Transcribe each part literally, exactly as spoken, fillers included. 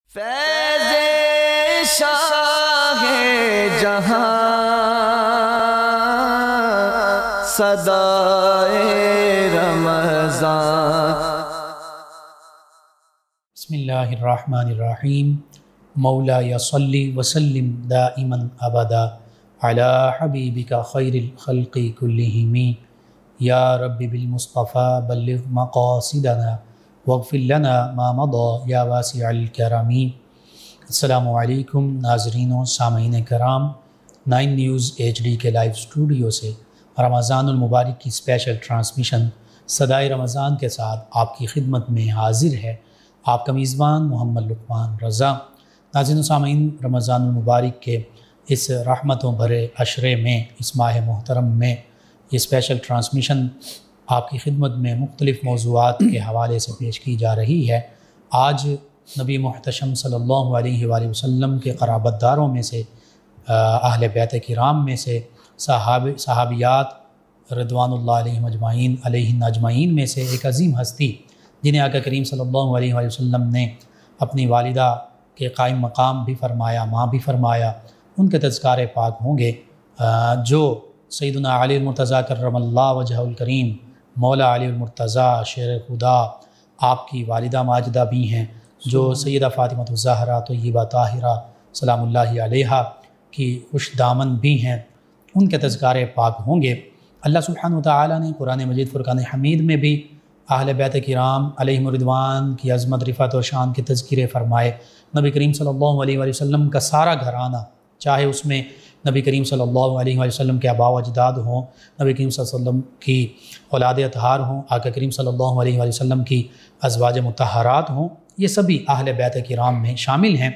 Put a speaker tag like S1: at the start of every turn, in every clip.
S1: فیض شاہ جہاں صدائے رمضان۔
S2: بسم اللہ الرحمن الرحیم۔ مولا یا صلی وسلم دائما ابدا علی حبیبک خیر الخلق کلہم یا رب بالمصطفیٰ بلغ مقاصدنا واغفر لنا ما مضى یا واسع الکرم۔ السلام علیکم ناظرین و سامعین کرام، نائن نیوز ایچ ڈی کے لائیو اسٹوڈیو سے رمضان المبارک کی اسپیشل ٹرانسمیشن صدائے رمضان کے ساتھ آپ کی خدمت میں حاضر ہے آپ کا میزبان محمد لقمان رضا۔ ناظرین و سامعین، رمضان المبارک کے اس رحمتوں بھرے عشرے میں، اس ماہ محترم میں، یہ اسپیشل ٹرانسمیشن آپ کی خدمت میں مختلف موضوعات کے حوالے سے پیش کی جا رہی ہے۔ آج نبی محتشم صلی اللہ علیہ وآلہ وسلم کے قرابت داروں میں سے، اہل بیت کرام میں سے، صحاب صحابیات رضوان اللہ علیہم اجمعین علیہن اجمعین میں سے ایک عظیم ہستی جنہیں آقا کریم صلی اللہ علیہ وآلہ وسلم نے اپنی والدہ کے قائم مقام بھی فرمایا، ماں بھی فرمایا، ان کے تذکارے پاک ہوں گے، جو سیدنا علی المرتضیٰ کرم اللہ وجہ الکریم، مولا علی المرتضیٰ شیر خدا، آپ کی والدہ ماجدہ بھی ہیں، جو سیدہ فاطمہ الزہرا طیبہ طاہرہ سلام اللہ علیہا کی خوش دامن بھی ہیں، ان کے تذکارے پاک ہوں گے۔ اللہ سبحانہ وتعالی نے قرآن مجید فرقان حمید میں بھی اہل بیت کرام علیہم الرضوان کی عظمت، رفعت و شان کے تذکرے فرمائے۔ نبی کریم صلی اللہ علیہ وآلہ وسلم کا سارا گھرانہ، چاہے اس میں نبی کریم صلی اللہ علیہ وآلہ وسلم کے آباء و اجداد ہوں، نبی کریم صلی اللہ علیہ وسلم کی اولاد اطہار ہوں، آقا کریم صلی اللہ علیہ وآلہ وسلم کی ازواج مطہرات ہوں، یہ سبھی اہل بیت کرام میں شامل ہیں۔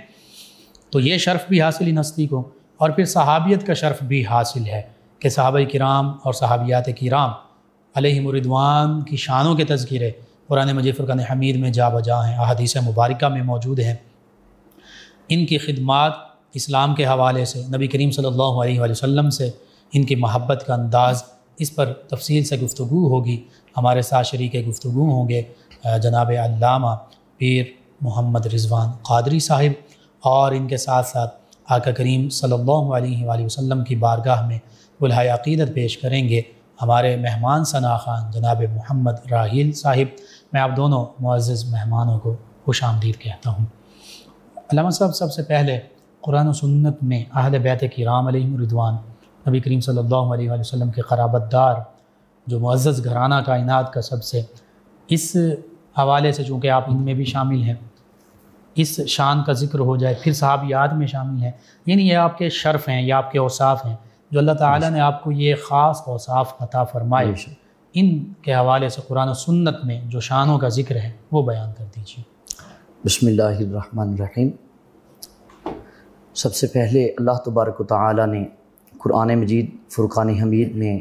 S2: تو یہ شرف بھی حاصل ان ہستی کو، اور پھر صحابیت کا شرف بھی حاصل ہے کہ صحابہ کرام اور صحابیات کرام علیہم الرضوان کی شانوں کے تذکرے قرآن مجید فرقان حمید میں جا بجا ہیں، احادیث مبارکہ میں موجود ہیں۔ ان کی خدمات اسلام کے حوالے سے، نبی کریم صلی اللہ علیہ وآلہ وسلم سے ان کی محبت کا انداز، اس پر تفصیل سے گفتگو ہوگی۔ ہمارے ساتھ شریک گفتگو ہوں گے جناب علامہ پیر محمد رضوان قادری صاحب، اور ان کے ساتھ ساتھ آقا کریم صلی اللہ علیہ وآلہ وسلم کی بارگاہ میں کلہائے عقیدت پیش کریں گے ہمارے مہمان ثنا خان جناب محمد راحیل صاحب۔ میں آپ دونوں معزز مہمانوں کو خوش آمدید کہتا ہوں۔ علامہ صاحب، سب سے پہلے قرآن و سنت میں اہل بیت کرام علیہم الرضوان، نبی کریم صلی اللہ علیہ وآلہ وسلم کے قرابت دار، جو معزز گھرانہ کائنات کا سب سے، اس حوالے سے چونکہ آپ ان میں بھی شامل ہیں، اس شان کا ذکر ہو جائے، پھر صحابیات میں شامل ہیں، یعنی یہ آپ کے شرف ہیں، یہ آپ کے اوصاف ہیں جو اللہ تعالیٰ نے آپ کو یہ خاص اوصاف عطا فرمائے، ان کے حوالے سے قرآن و سنت میں جو شانوں کا ذکر ہے وہ بیان کر دیجیے۔
S3: بسم اللہ الرحمن الرحیم۔ سب سے پہلے اللہ تبارک و تعالی نے قرآن مجید فرقان حمید میں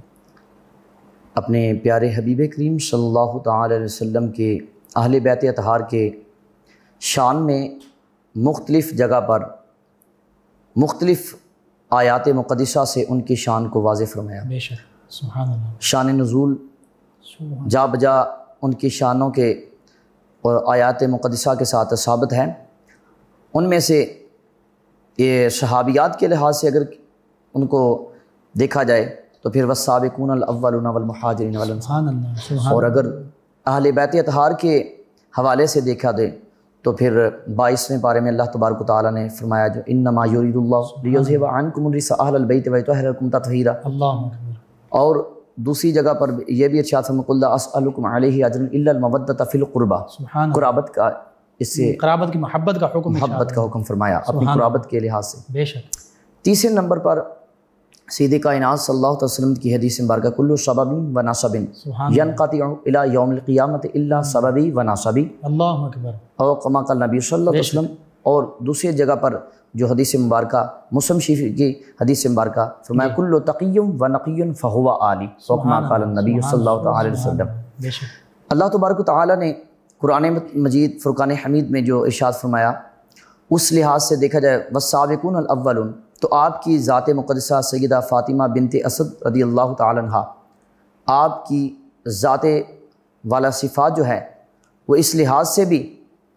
S3: اپنے پیارے حبیب کریم صلی اللہ تعالی علیہ وسلم کے اہل بیت اطہار کے شان میں مختلف جگہ پر مختلف آیات مقدسہ سے ان کی شان کو واضح فرمایا۔
S2: بے شک، سبحان اللہ۔
S3: شان نزول جا بجا ان کی شانوں کے اور آیات مقدسہ کے ساتھ ثابت ہیں۔ ان میں سے یہ صحابیات کے لحاظ سے اگر ان کو دیکھا جائے تو پھر والسابقون الاولون والمہاجرین والانصار، اور اگر اہل بیت اطہار کے حوالے سے دیکھا دے تو پھر بائیسویں پارے میں اللہ تبارک و تعالیٰ نے فرمایا جو انما یرید اللہ لیذھب عنکم الرجس اہل البیت ویطہرکم تطہیرا،
S2: اللہ اکبر۔
S3: اور دوسری جگہ پر یہ بھی ارشاد فرمایا قل لا اسألکم علیہ اجرا الا المودۃ فی القربى،
S2: سبحان
S3: قرابت کا، اس سے
S2: قرابت کی محبت کا حکم،
S3: محبت کا حکم فرمایا اپنی قرابت کے لحاظ سے۔
S2: بے شک۔
S3: تیسرے نمبر پر سید کائنات صلی اللہ علیہ وسلم کی حدیث مبارکہ کل سبب و نسب ینقطع الی یوم القیامۃ الا سببی و نسبی،
S2: اللہ اکبر۔
S3: اور کما قال نبی صلی اللہ علیہ وسلم، اور دوسری جگہ پر جو حدیث مبارکہ مسلم شریف کی حدیث مبارکہ فرمایا کل تقی و نقی فہو عالی، اور کما قال النبی صلی اللہ علیہ وسلم۔ اللہ تبارک و تعالیٰ نے قرآن مجید فرقان حمید میں جو ارشاد فرمایا، اس لحاظ سے دیکھا جائے والسابقون الاولون، تو آپ کی ذات مقدسہ سیدہ فاطمہ بنت اسد رضی اللہ تعالی عنہ، آپ کی ذات والا صفات جو ہے وہ اس لحاظ سے بھی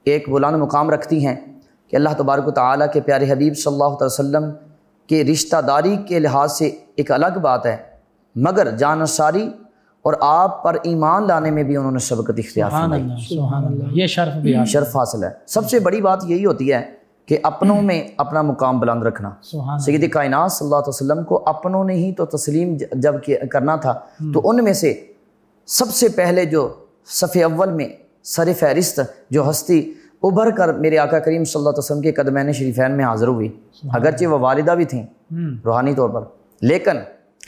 S3: ایک بلند مقام رکھتی ہیں کہ اللہ تبارک و تعالیٰ کے پیارے حبیب صلی اللہ علیہ وسلم کے رشتہ داری کے لحاظ سے ایک الگ بات ہے، مگر جانصاری اور آپ پر ایمان لانے میں بھی انہوں نے سبقت اختیار فرمائی۔
S2: سبحان اللہ، یہ شرف بھی حاصل
S3: شرف حاصل ہے۔ سب سے بڑی بات یہی ہوتی ہے کہ اپنوں میں اپنا مقام بلند رکھنا۔ سید کائنات صلی اللہ علیہ وسلم کو اپنوں نے ہی تو تسلیم جب کرنا تھا، تو ان میں سے سب سے پہلے جو صف اول میں سر فہرست جو ہستی ابھر کر میرے آقا کریم صلی اللہ علیہ وسلم کے قدمین شریفین میں حاضر ہوئی، اگرچہ وہ والدہ بھی تھیں روحانی طور پر، لیکن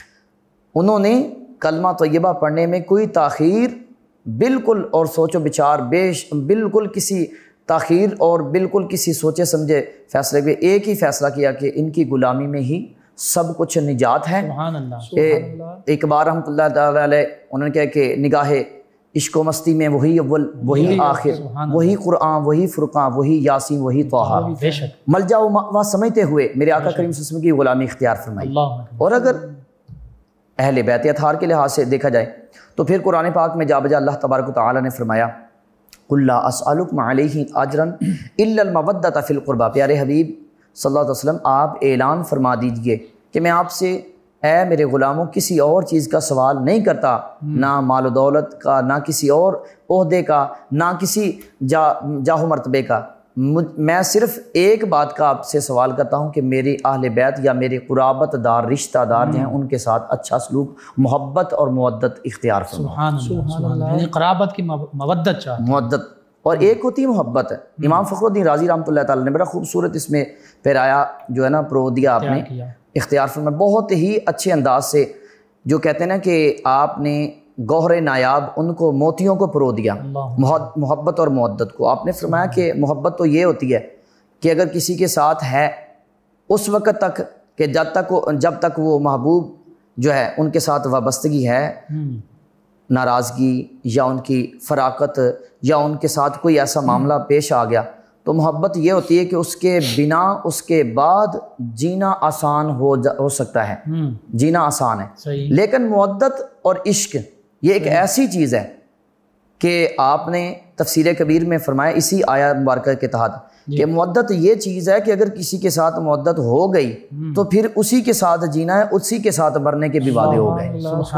S3: انہوں نے کلمہ طیبہ پڑھنے میں کوئی تاخیر بالکل اور سوچ و بچار بیش بالکل کسی تاخیر اور بالکل کسی سوچے سمجھے فیصلے کے ایک ہی فیصلہ کیا کہ ان کی غلامی میں ہی سب کچھ نجات ہے۔
S2: سبحان اللہ۔
S3: ایک بار رحمۃ اللہ تعالی علیہ انہوں نے کہا کہ نگاہ عشق و مستی میں وہی اول وہی آخر، وہی قرآن وہی فرقان وہی یاسین وہی طٰہٰ، ملجا و مأویٰ سمجھتے ہوئے میرے آقا کریم صلی اللہ علیہ وسلم کی غلامی اختیار فرمائی۔ اور اگر اہل بیت اطہار کے لحاظ سے دیکھا جائے تو پھر قرآن پاک میں جا بجا اللہ تبارک و تعالیٰ نے فرمایا قُلْ لَا أَسْأَلُكُمْ عَلَيْهِ أَجْرًا إِلَّا الْمَوَدَّةَ فِي الْقُرْبَى۔ پیارے حبیب صلی اللہ علیہ وسلم آپ اعلان فرما دیجئے کہ میں آپ سے اے میرے غلاموں کسی اور چیز کا سوال نہیں کرتا، نہ مال و دولت کا، نہ کسی اور عہدے کا، نہ کسی جا جاہ و مرتبے کا، میں صرف ایک بات کا آپ سے سوال کرتا ہوں کہ میری اہل بیت یا میرے قرابت دار رشتہ دار جو ہیں ان کے ساتھ اچھا سلوک، محبت اور مودت اختیار فرمائیں۔
S2: سبحان اللہ، یعنی قرابت کی مودت چاہتے ہیں۔
S3: مودت اور ایک ہوتی ہے محبت۔ امام فخر الدین رازی رحمۃ اللہ تعالیٰ نے بڑا خوبصورت اس میں پیرایا جو ہے نا پرو دیا آپ نے اختیار فرمایا، بہت ہی اچھے انداز سے، جو کہتے ہیں نا کہ آپ نے گوہر نایاب ان کو موتیوں کو پرو دیا، محبت اور مودت کو۔ آپ نے فرمایا کہ محبت تو یہ ہوتی ہے کہ اگر کسی کے ساتھ ہے اس وقت تک کہ جب تک وہ جب تک وہ محبوب جو ہے ان کے ساتھ وابستگی ہے، ناراضگی یا ان کی فراقت یا ان کے ساتھ کوئی ایسا معاملہ پیش آ گیا تو محبت یہ ہوتی ہے کہ اس کے بنا اس کے بعد جینا آسان ہو ہو سکتا ہے، جینا آسان ہے۔ لیکن مودت اور عشق یہ ایک ایسی چیز ہے کہ آپ نے تفسیر کبیر میں فرمایا اسی آیہ مبارکہ کے تحت کہ مودت یہ چیز ہے کہ اگر کسی کے ساتھ مودت ہو گئی تو پھر اسی کے ساتھ جینا ہے، اسی کے ساتھ مرنے کے بھی وعدے ہو گئے۔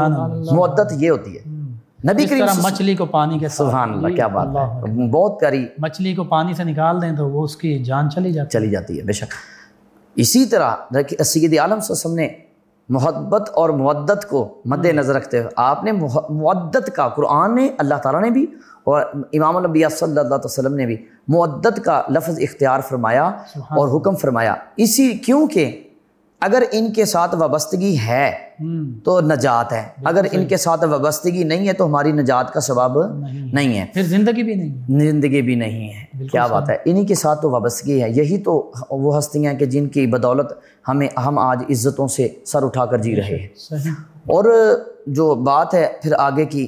S3: مودت یہ ہوتی ہے۔ نبی کریم
S2: مچھلی کو پانی کے
S3: سبحان اللہ، کیا بات ہے، بہت پیاری۔
S2: مچھلی کو پانی سے نکال دیں تو وہ اس کی جان چلی جاتی
S3: چلی جاتی ہے، بے شک۔ اسی طرح سید عالم صلی اللہ علیہ وسلم نے محبت اور مودت کو مد نظر رکھتے ہوئے آپ نے مودت کا، قرآن نے، اللہ تعالیٰ نے بھی اور امام الانبیاء صلی اللہ علیہ وسلم نے بھی مودت کا لفظ اختیار فرمایا اور حکم فرمایا، اسی کیونکہ اگر ان کے ساتھ وابستگی ہے تو نجات ہے، اگر ان کے ساتھ وابستگی نہیں ہے تو ہماری نجات کا سبب نہیں ہے،
S2: پھر زندگی بھی نہیں
S3: زندگی بھی نہیں ہے۔ کیا بات ہے، انہی کے ساتھ تو وابستگی ہے۔ یہی تو وہ ہستیاں ہیں کہ جن کی بدولت ہمیں ہم آج عزتوں سے سر اٹھا کر جی رہے ہیں۔ اور جو بات ہے پھر آگے کی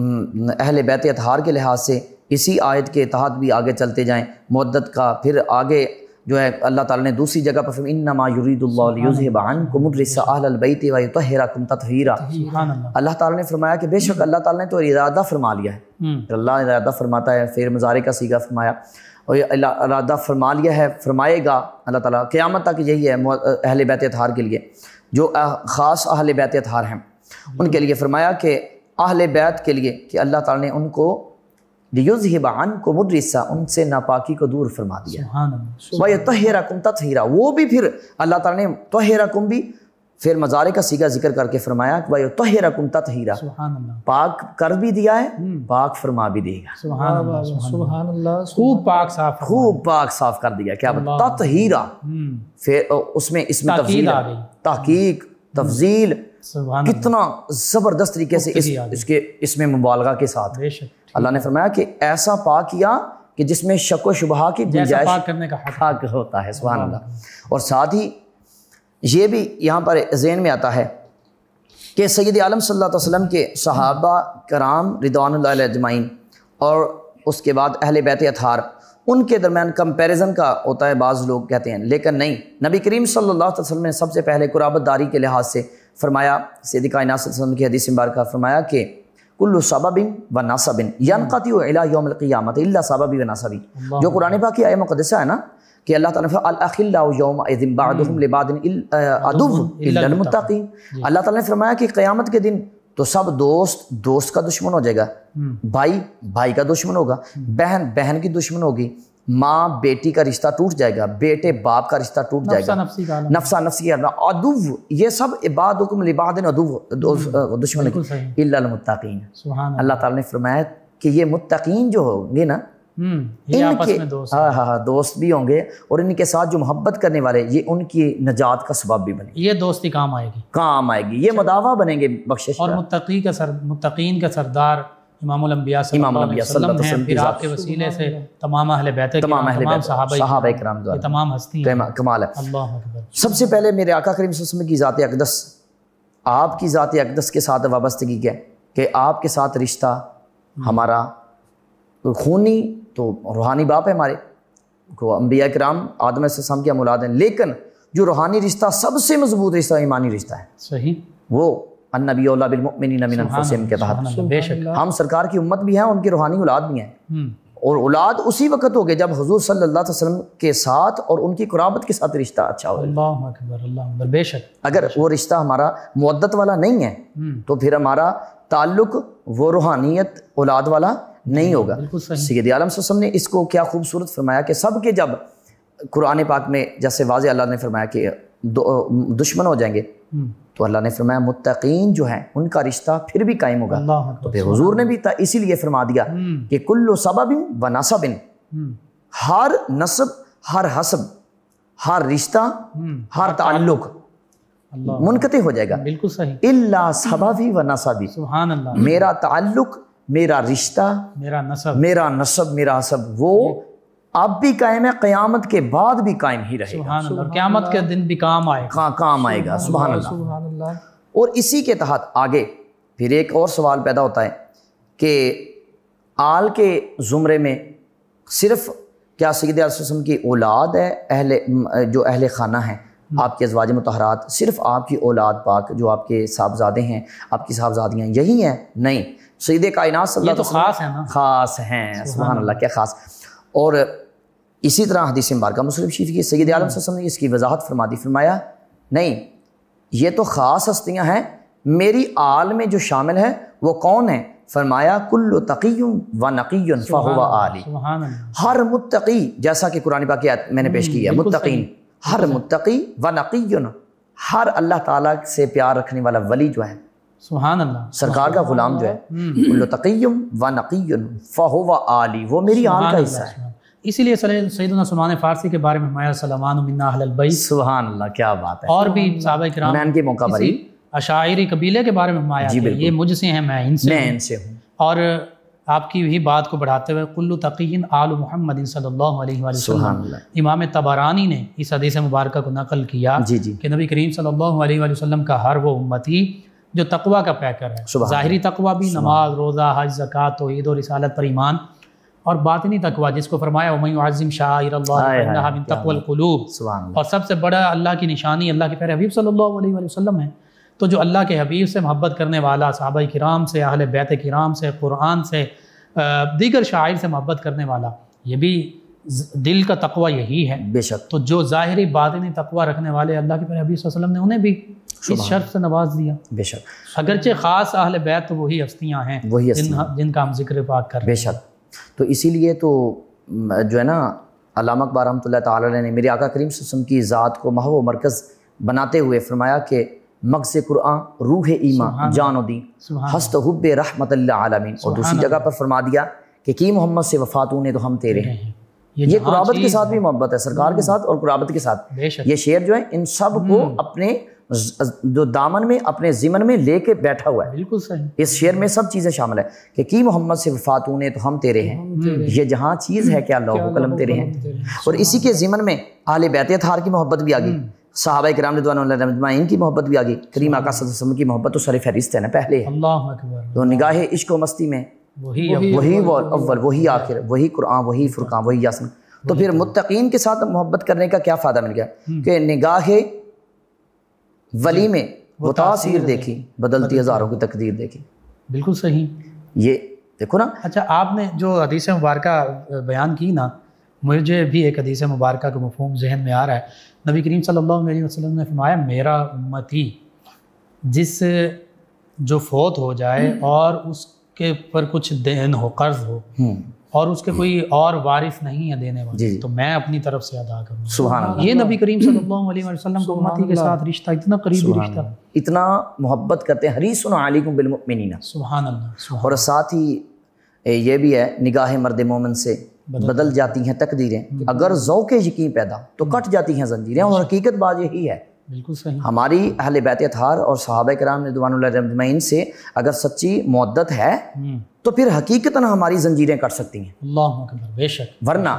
S3: اہل بیت اطہار کے لحاظ سے اسی آیت کے تحت بھی آگے چلتے جائیں مودت کا، پھر آگے جو ہے اللہ تعالیٰ نے دوسری جگہ پر فرمایا انما یرید اللہ لیذھب عنکم الرجس اہل البیت ویطہرکم تطہیرا۔ اللہ تعالیٰ نے فرمایا کہ بے شک اللہ تعالیٰ نے تو ارادہ فرما لیا ہے، اللہ ارادہ فرماتا ہے، فعل مضارع کا صیغہ فرمایا، اور اللہ ارادہ فرما لیا ہے، فرمائے گا اللہ تعالیٰ قیامت تک۔ یہی ہے اہل بیت اطہار کے لیے، جو خاص اہل بیت اطہار ہیں ان کے لیے فرمایا کہ اہل بیت کے لیے کہ اللہ تعالیٰ نے ان کو لیذھب عنکم الرجس، ان سے ناپاکی کو دور فرما دیا، ویطہرکم تطہیرا۔ وہ بھی پھر اللہ تعالیٰ نے طہرکم بھی پھر مضارع کا صیغہ ذکر کر کے فرمایا ویطہرکم تطہیرا، پاک کر بھی دیا ہے، پاک فرما بھی دے گا۔
S2: سبحان اللہ، خوب پاک صاف
S3: خوب پاک صاف کر دیا۔ کیا تطہیرا، پھر اس میں اس میں تفضیل تحقیق تفضیل کتنا زبردست طریقے سے اس, اس کے اس میں مبالغہ کے ساتھ اللہ نے فرمایا کہ ایسا پاک کیا کہ جس میں شک و شبہ کی گنجائش
S2: کرنے کا
S3: حق ہوتا ہے۔ سبحان اللہ۔ اور ساتھ ہی یہ بھی یہاں پر ذہن میں آتا ہے کہ سید عالم صلی اللہ علیہ وسلم کے صحابہ کرام رضوان اللہ علیہ اجمعین اور اس کے بعد اہل بیت اطہار ان کے درمیان کمپیریزن کا ہوتا ہے، بعض لوگ کہتے ہیں، لیکن نہیں، نبی کریم صلی اللہ علیہ وسلم نے سب سے پہلے قرابت داری کے لحاظ سے فرمایا، سید کائنات صلی اللہ علیہ وسلم کی حدیث مبارکہ فرمایا کہ کل سبب و نسب ینقطع الی یوم القیامت الا سبب و نسبی، جو قرآن پاک کی آیہ مقدسہ ہے نا کہ اللہ تعالیٰ نے فرمایا الاخلاء یومئذ بعضهم لبعض عدو الا المتقین، اللہ تعالیٰ نے فرمایا کہ قیامت کے دن تو سب دوست دوست کا دشمن ہو جائے گا، بھائی بھائی کا دشمن ہوگا، بہن بہن کی دشمن ہوگی، ماں بیٹی کا رشتہ ٹوٹ جائے گا، بیٹے باپ کا رشتہ ٹوٹ جائے گا، نفسا نفسی کا عدو، یہ سب عبادکم لبعض عدو دشمن الا المتقین۔ اللہ تعالیٰ نے فرمایا کہ یہ متقین جو ہوں گے نا ان کے ہاں ہاں دوست بھی ہوں گے، اور ان کے ساتھ جو محبت کرنے والے یہ ان کی نجات کا سبب بھی بنے گی،
S2: یہ دوستی کام آئے گی
S3: کام آئے گی، یہ مداوا بنیں گے بخشش۔
S2: اور متقی کا سر متقین کا سردار امام الانبیاء صلی اللہ علیہ وسلم ہیں، پھر آپ کے وسیلے سے تمام اہل بیت
S3: تمام اہل بیت صحابہ کرام
S2: یہ تمام ہستی ہیں،
S3: کمال ہے۔
S2: اللہ اکبر۔
S3: سب سے پہلے میرے آقا کریم صلی اللہ علیہ وسلم کی ذات اقدس، آپ کی ذات اقدس کے ساتھ وابستگی کیا کہ آپ کے ساتھ رشتہ ہمارا خونی تو روحانی باپ ہے ہمارے کو، انبیاء کرام آدم علیہ السلام کی اولاد ہیں، لیکن جو روحانی رشتہ سب سے مضبوط رشتہ ایمانی رشتہ ہے،
S2: صحیح،
S3: وہ النبی اولیٰ بالمؤمنین من انفسہم کے تحت
S2: بے شک
S3: ہم سرکار کی امت بھی ہیں، ان کی روحانی اولاد بھی ہیں، اور اولاد اسی وقت ہوگے جب حضور صلی اللہ علیہ وسلم کے ساتھ اور ان کی قرابت کے ساتھ رشتہ اچھا ہو۔
S2: اللہ اکبر اللہ اکبر، بے شک۔
S3: اگر وہ رشتہ ہمارا مودت والا نہیں ہے تو پھر ہمارا تعلق وہ روحانیت اولاد والا نہیں ہوگا۔ سید عالم صلی اللہ علیہ وسلم نے اس کو کیا خوبصورت فرمایا کہ سب کے جب قرآن پاک میں جیسے واضح اللہ نے فرمایا کہ دشمن ہو جائیں گے تو اللہ نے فرمایا متقین جو ہیں ان کا رشتہ پھر بھی قائم ہوگا، تو پھر حضور نے بھی اسی لیے فرما دیا کہ کل سبب و نسب، ہر نسب ہر حسب ہر رشتہ ہر تعلق منقطع ہو جائے گا،
S2: بالکل صحیح،
S3: الا سببی و نسبی،
S2: سبحان اللہ،
S3: میرا تعلق میرا رشتہ
S2: میرا نسب
S3: میرا نسب میرا حسب وہ اب بھی قائم ہے، قیامت کے بعد بھی قائم ہی رہے گا،
S2: سبحان اللہ، قیامت کے دن بھی کام آئے گا،
S3: کام آئے گا، سبحان اللہ۔ اور اسی کے تحت آگے پھر ایک اور سوال پیدا ہوتا ہے کہ آل کے زمرے میں صرف کیا سید علیہ وسلم کی اولاد ہے، اہل جو اہل خانہ ہیں آپ کے ازواج مطہرات، صرف آپ کی اولاد پاک جو آپ کے صاحبزادے ہیں آپ کی صاحبزادیاں یہی ہیں؟ نہیں، سید کائنات صلی اللہ علیہ وسلم
S2: خاص ہے نا،
S3: خاص ہیں، سبحان اللہ کیا خاص۔ اور اسی طرح حدیث مبارکہ مسلم شریف کی سید عالم صلی اللہ علیہ وسلم نے اس کی وضاحت فرما دی، فرمایا نہیں یہ تو خاص ہستیاں ہیں، میری آل میں جو شامل ہے وہ کون ہیں؟ فرمایا کل تقی و نقی فہو آلی، ہر متقی، جیسا کہ قرآن پاک کی آیت میں نے پیش کی ہے، متقین، ہر متقی و نقی، ہر اللہ تعالیٰ سے پیار رکھنے والا ولی جو ہے،
S2: سبحان اللہ،
S3: سرکار کا غلام جو ہے، کل تقی و نقی فہو آلی، وہ میری آل کا حصہ ہے۔
S2: اسی لیے سیدنا سلمان فارسی کے بارے میں فرمایا سلمان منا اہل البیت،
S3: سبحان اللہ کیا بات ہے،
S2: اور بھی صحابہ کرام
S3: میں ان کے موقع پر ہی
S2: اشاعری قبیلے کے بارے میں فرمایا کہ یہ مجھ سے ہیں میں ان سے
S3: میں ان سے ہوں،
S2: اور آپ کی یہی بات کو بڑھاتے ہوئے کل تقی آل محمد صلی اللہ علیہ وسلم، امام طبرانی نے اس حدیث مبارکہ کو نقل کیا کہ نبی کریم صلی اللہ علیہ وسلم کا ہر وہ امتی جو تقوی کا پیکر ہے، ظاہری تقوی بھی نماز روزہ حج زکوٰۃ توحید اور رسالت پر ایمان، اور باطنی تقوی جس کو فرمایا وَمَن يُعَظِّمْ شَعَائِرَ اللَّهِ فَإِنَّهَا مِن تَقْوَى الْقُلُوبِ، اور سب سے بڑا اللہ کی نشانی اللہ کے پیارے حبیب صلی اللہ علیہ وسلم ہے۔ تو جو اللہ کے حبیب سے محبت کرنے والا، صحابہ کرام سے، اہل بیت کرام سے، قرآن سے، دیگر شاعر سے محبت کرنے والا، یہ بھی دل کا تقوی یہی ہے، بے شک۔ تو جو ظاہری باطنی تقوی رکھنے والے اللہ کے پیارے حبیب صلی اللہ علیہ وسلم نے انہیں بھی اس شرط سے نواز دیا، بے شک، اگرچہ خاص اہل بیت تو وہی ہستیاں ہیں جن کا ہم ذکر پاک کر رہے ہیں، بے شک۔
S3: تو اسی لیے تو جو ہے نا علامہ اقبال رحمۃ اللہ تعالی علیہ نے میرے آقا کریم صلی اللہ علیہ وسلم کی ذات کو محو و مرکز بناتے ہوئے فرمایا کہ مغز قرآن روح ایمان جان و دین ہست حب رحمت اللہ عالمین، اور دوسری جگہ پر فرما دیا کہ کی محمد سے وفات نے تو ہم تیرے ہیں۔ یہ قرابت کے ساتھ بھی محبت ہے، سرکار کے ساتھ اور قرابت کے ساتھ، یہ شعر جو ہے ان سب کو اپنے جو دامن میں اپنے ضمن میں لے کے بیٹھا ہوا ہے، بالکل صحیح، اس شعر میں سب چیزیں شامل ہے کہ کی محمد سے وفات نے تو ہم تیرے ہیں، یہ جہاں چیز ہے کہ اللہ و قلم تیرے ہیں، اور اسی کے ضمن میں اہل بیت اطہار کی محبت بھی آ گئی، صحابہ کرام رضوان اللہ اجمعین کی محبت بھی آ گئی، کریم آقا صلی اللہ علیہ وسلم کی محبت تو سر فہرست ہے نا، پہلے
S2: اللہ اکبر،
S3: تو نگاہ عشق و مستی میں وہی اول وہی آخر وہی قرآن وہی فرقان وہی یاسین۔ تو پھر متقین کے ساتھ محبت کرنے کا کیا فائدہ مل گیا کہ نگاہ ولی میں وہ تاثیر دیکھی، بدلتی ہزاروں کی تقدیر دیکھی،
S2: بالکل صحیح۔
S3: یہ دیکھو نا.
S2: اچھا آپ نے جو حدیث مبارکہ بیان کی نا، مجھے بھی ایک حدیث مبارکہ کا مفہوم ذہن میں آ رہا ہے. نبی کریم صلی اللہ علیہ وسلم نے فرمایا میرا امتی جس جو فوت ہو جائے اور اس کے اوپر کچھ دین ہو، قرض ہو، اور اس کے کوئی اور وارث نہیں ہے دینے والے،
S3: جی.
S2: تو میں اپنی طرف سے ادا کروں.
S3: سبحان اللہ.
S2: یہ نبی کریم صلی اللہ علیہ وسلم کو امتی کے ساتھ رشتہ اتنا قریبی رشتہ،
S3: اتنا محبت کرتے ہیں. حریص علیکم بالمؤمنین.
S2: سبحان اللہ.
S3: اور ساتھ ہی یہ بھی ہے نگاہ مرد مومن سے بدل جاتی ہیں تقدیریں. اگر ذوق یقین پیدا تو کٹ جاتی ہیں زنجیریں. اور حقیقت بات یہی ہے،
S2: بالکل صحیح.
S3: ہماری اہل بیت اطہار اور صحابہ کرام رضوان اللہ اجمعین سے اگر سچی محبت ہے تو پھر حقیقتاً ہماری زنجیریں کٹ سکتی ہیں.
S2: اللہ اکبر. بے شک.
S3: ورنہ